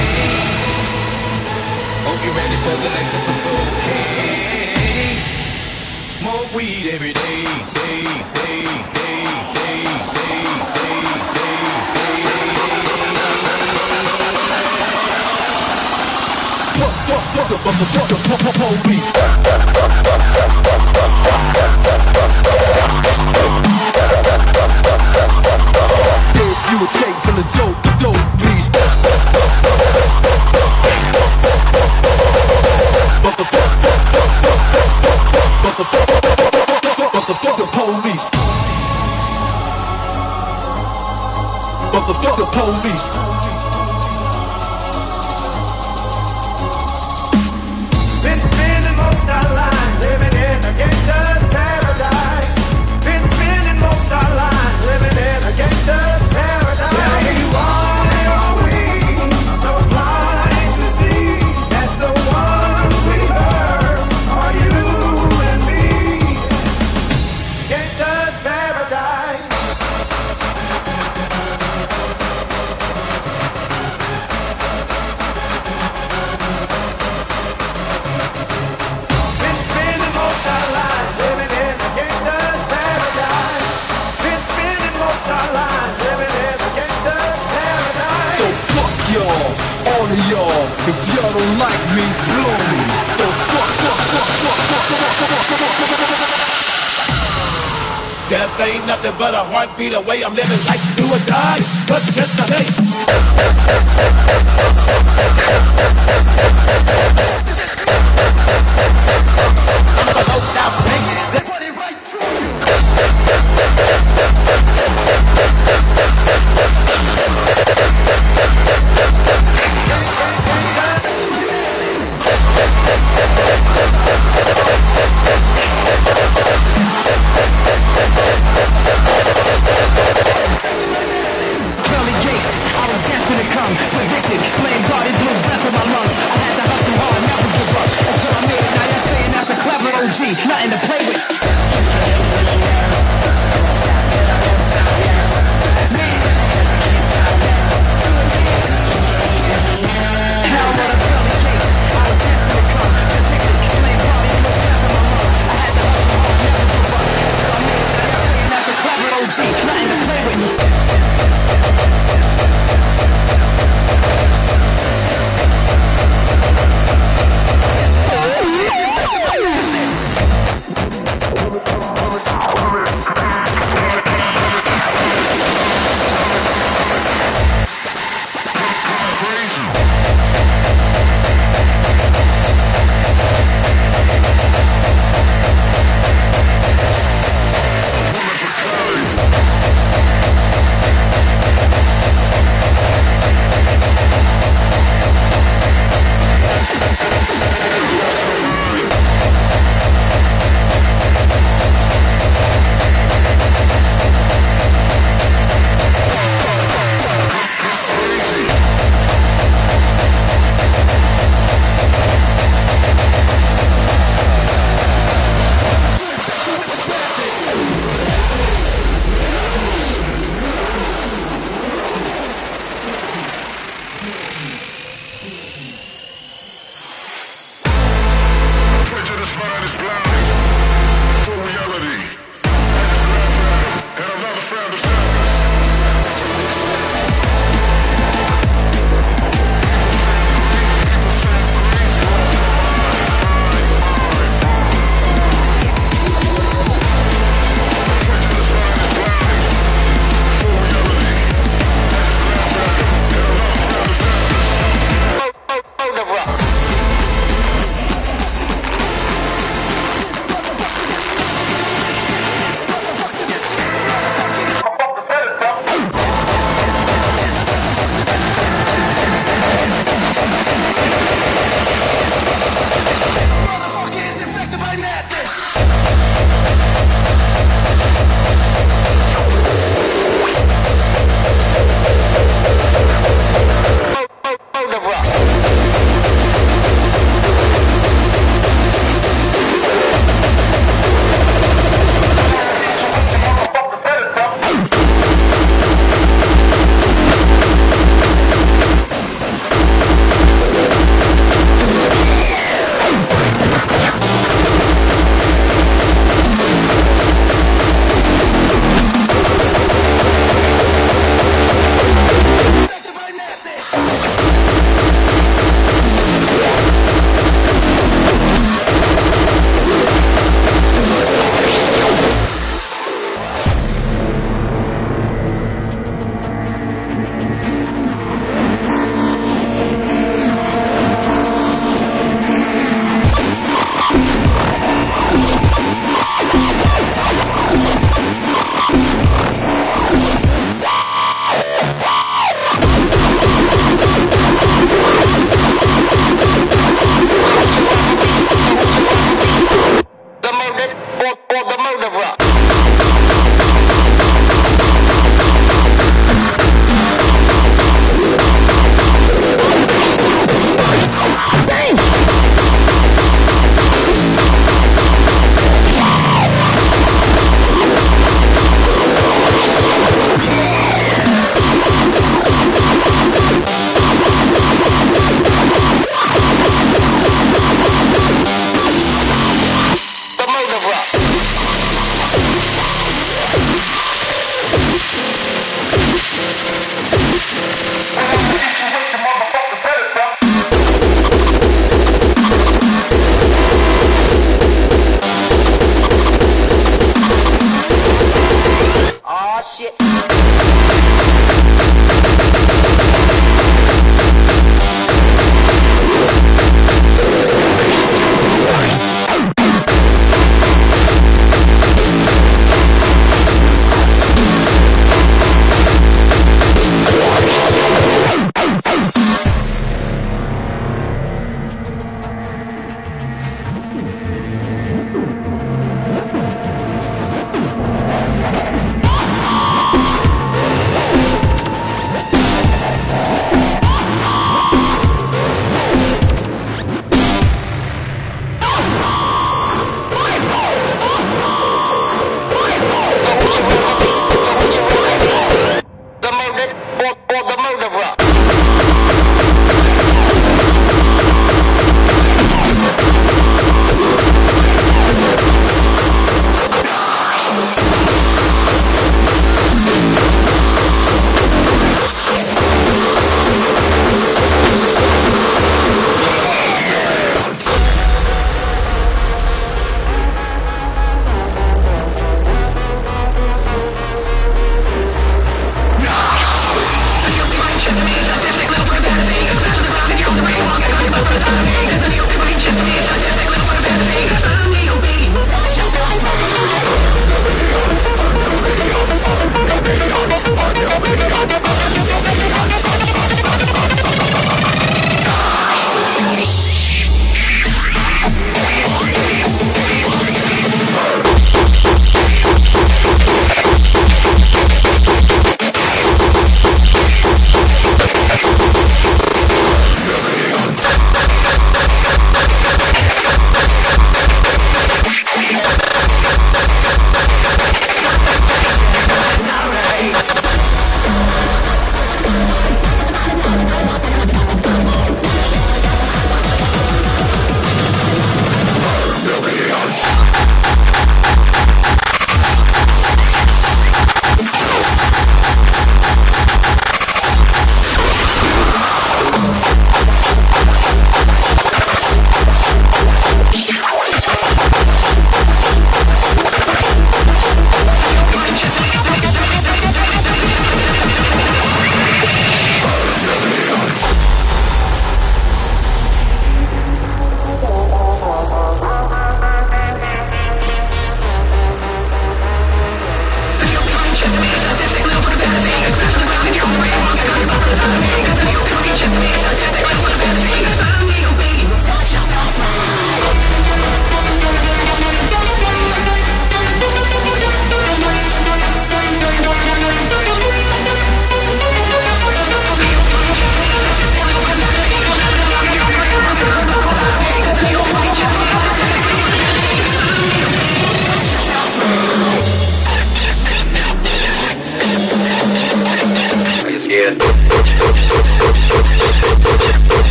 hope you're ready for the next episode. Hey, smoke weed every day, day, day, day, day, day, day, day, Fuck the motherfucker police. If you would take from the dope, please. Motherfucker police. Motherfucker police. Been spending most our lives living in a gangster's paradise. Been spending most our lives living in a gangster's paradise. Tell me why are we so blind to see that the ones we hurt are you and me? Gangster's paradise. Been spending most our lives living in a gangster's paradise. Been spending most our lives living in a gangster's paradise. So fuck y'all, all of y'all. If y'all don't like me, blow me. So fuck. Death ain't nothing but a heartbeat away. I'm living life do or die, but just a day. I'm supposed to bring it. Put it right through you.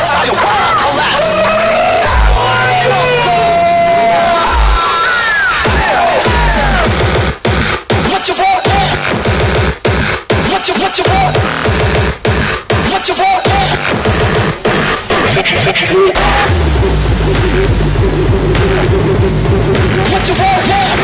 entire world collapse. What you want? What you want? What you want? What you want? What you want? What you want? What you want?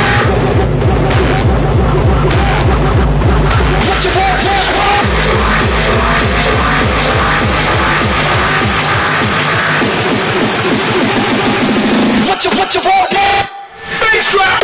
What you want? Bass drop.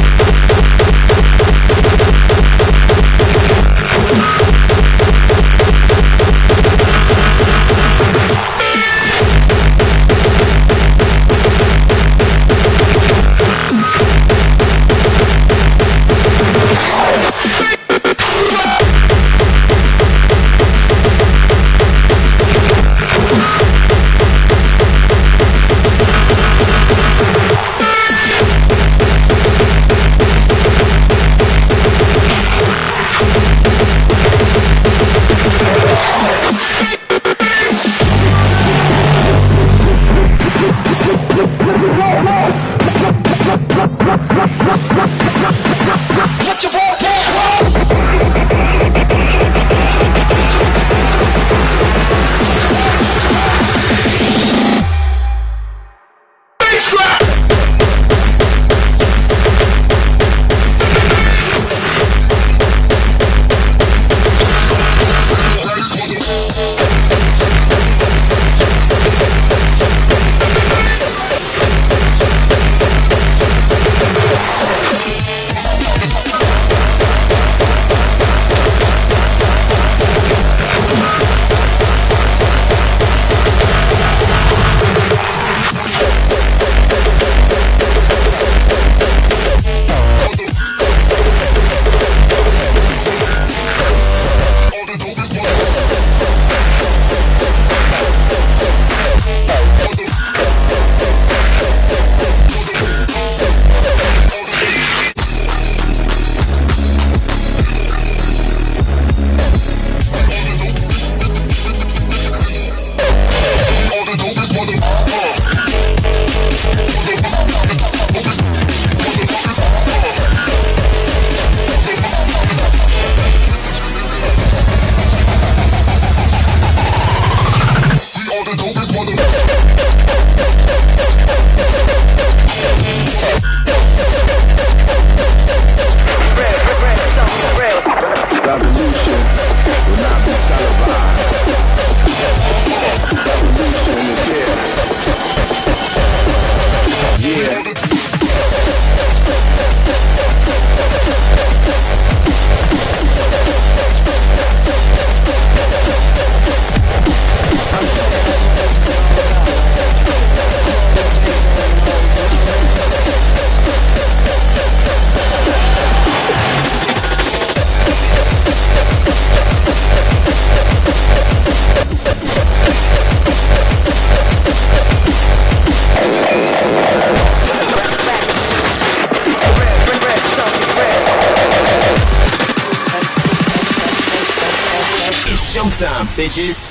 Showtime, bitches.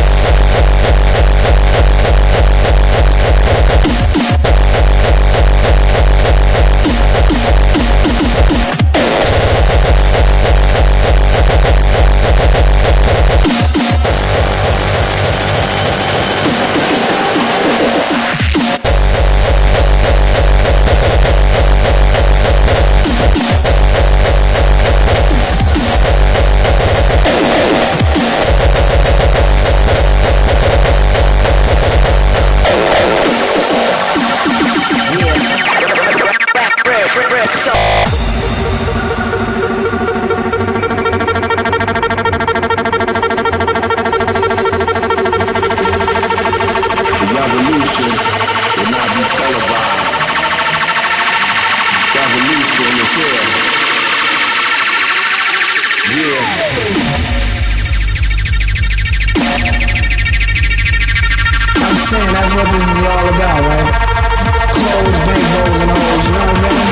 saying that's what this is all about, right? Clothes, big hoes, and hoes, you know what I'm saying?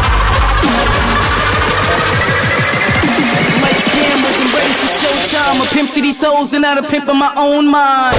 Lights, cameras, and ready for showtime. Pimp City souls and out of pimp in my own mind.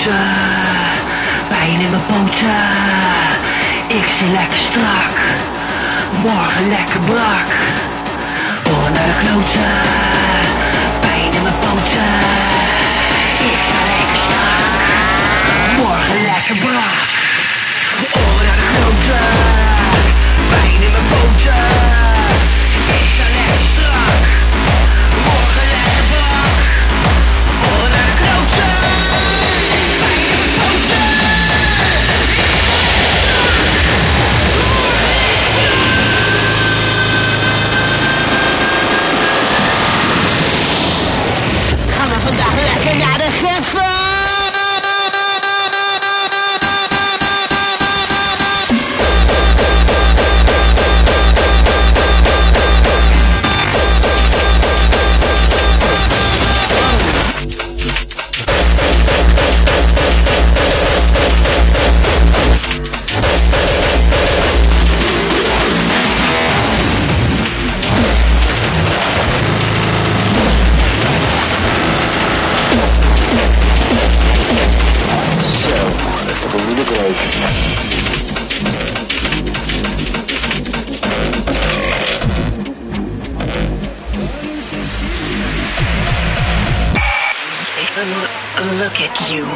kloten, pijn in mijn poten. Ik zit lekker strak, morgen lekker brak. Oren naar de kloten, pijn in mijn poten. Ik sta lekker strak, morgen lekker brak. Oren naar de kloten, pijn in mijn poten. Ik sta lekker strak, morgen lekker brak. Oren naar de kloten, pijn in mijn poten. Gaan we vandaag lekker naar de geffen? Look at you.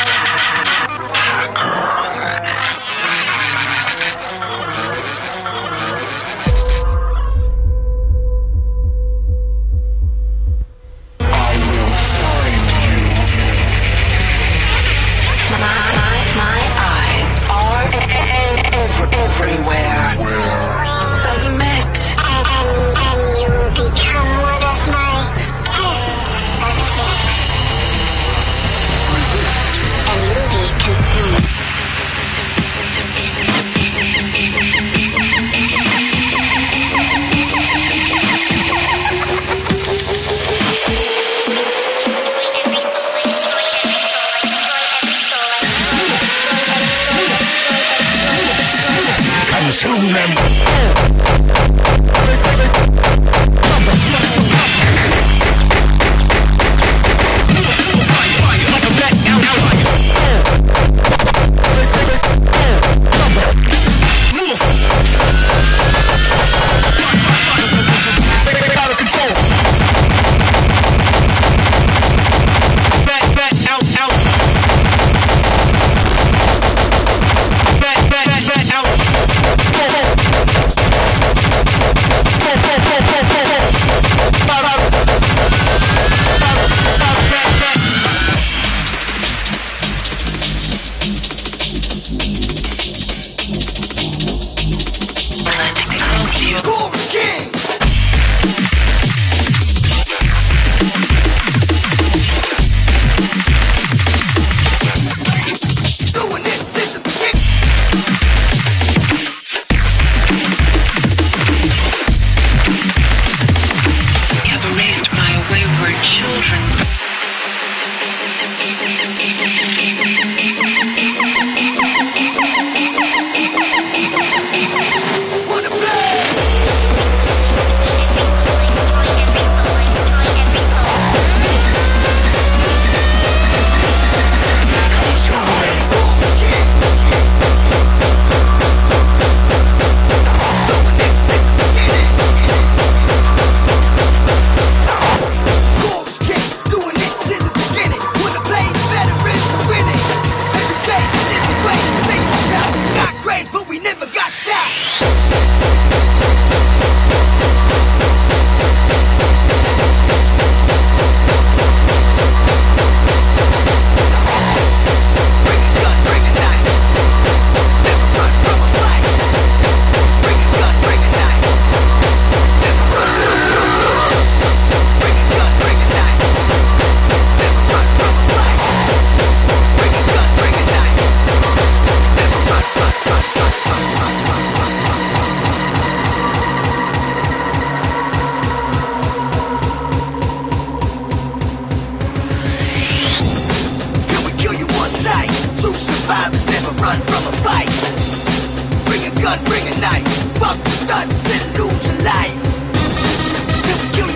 My eyes are everywhere. Submit. And you will become one of my tests. And you'll be consumed. Consume them.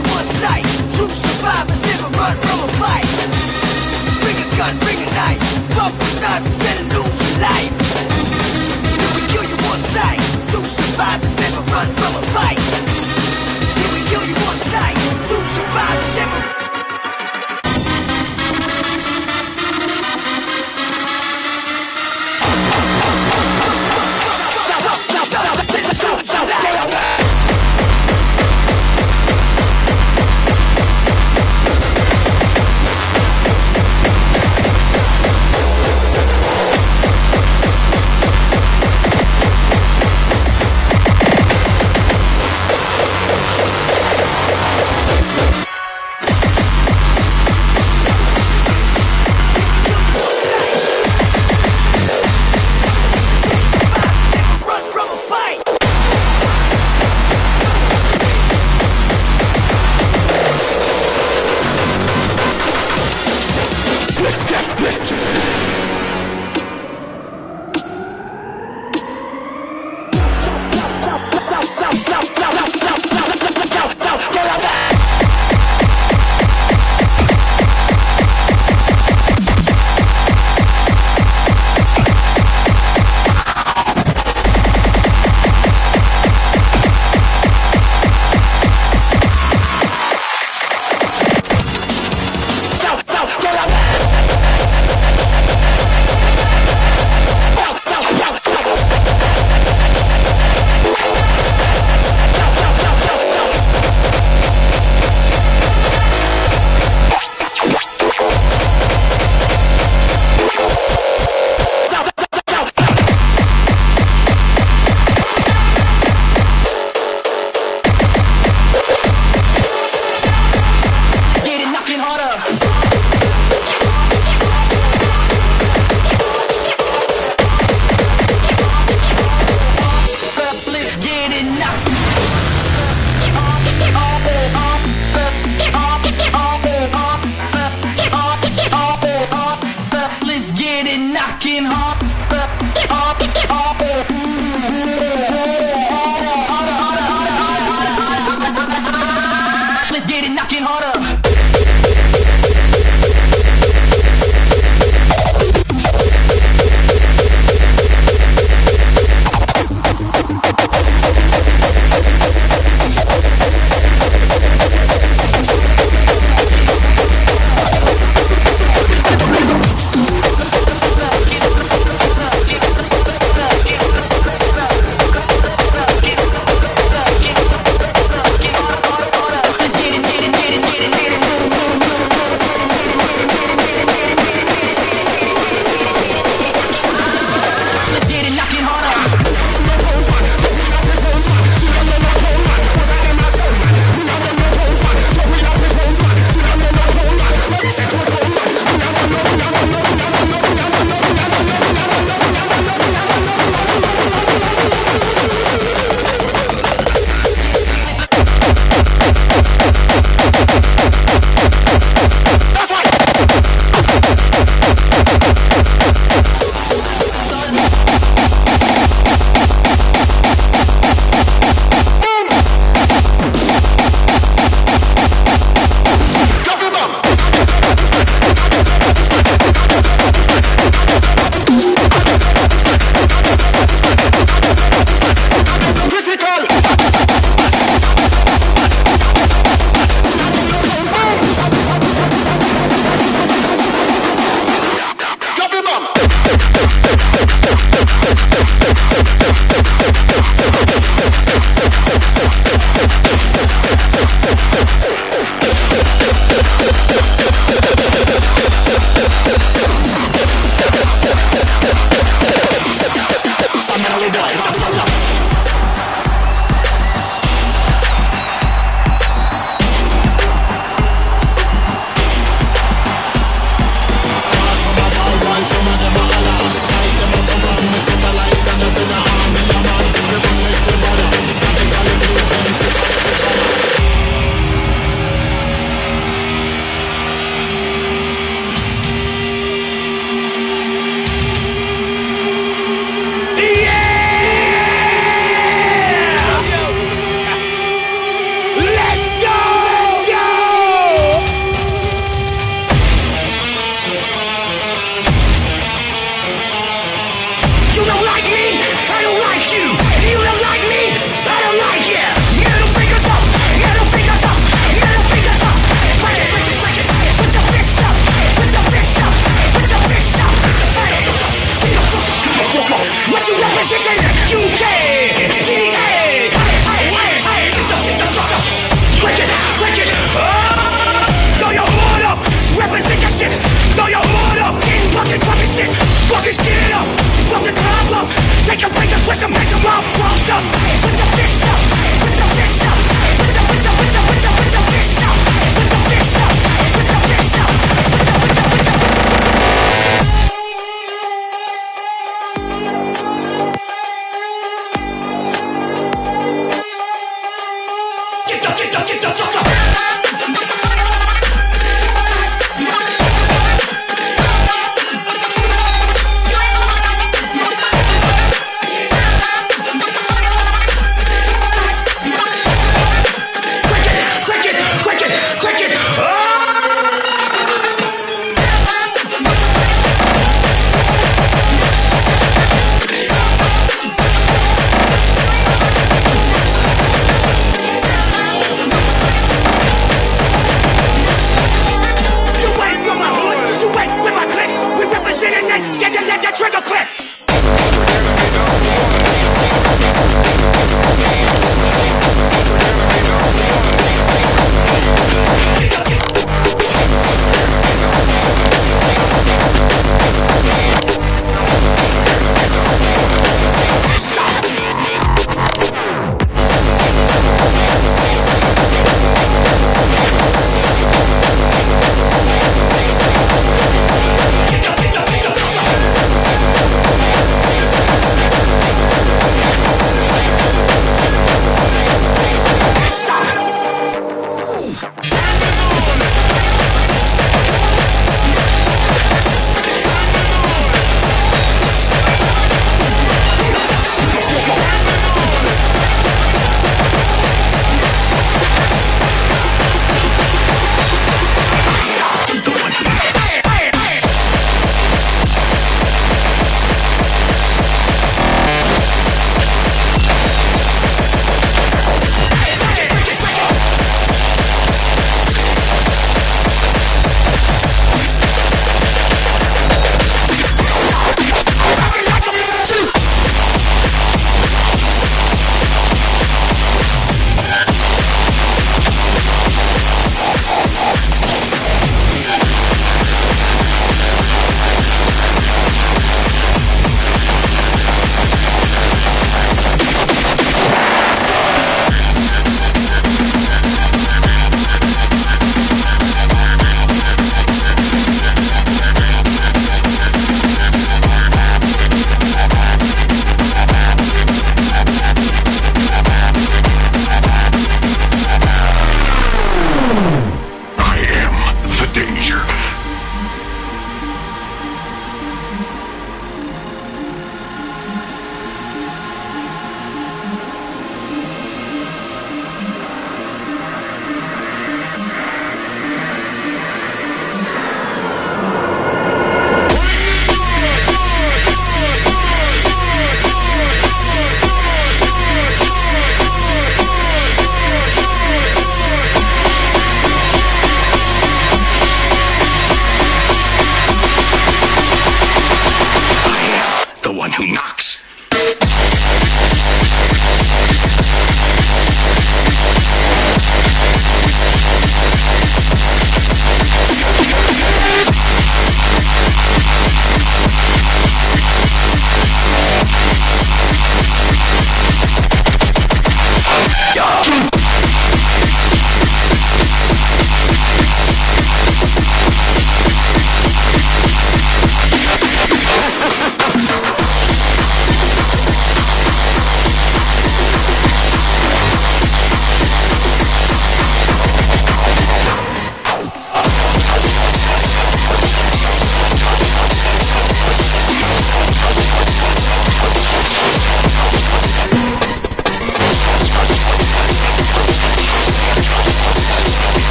gun, bring a knife. bubble nuts and lose life. Here we kill you on sight. True survivors never run from a fight. Here we kill you on sight. True survivors never.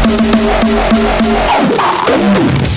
Thank you.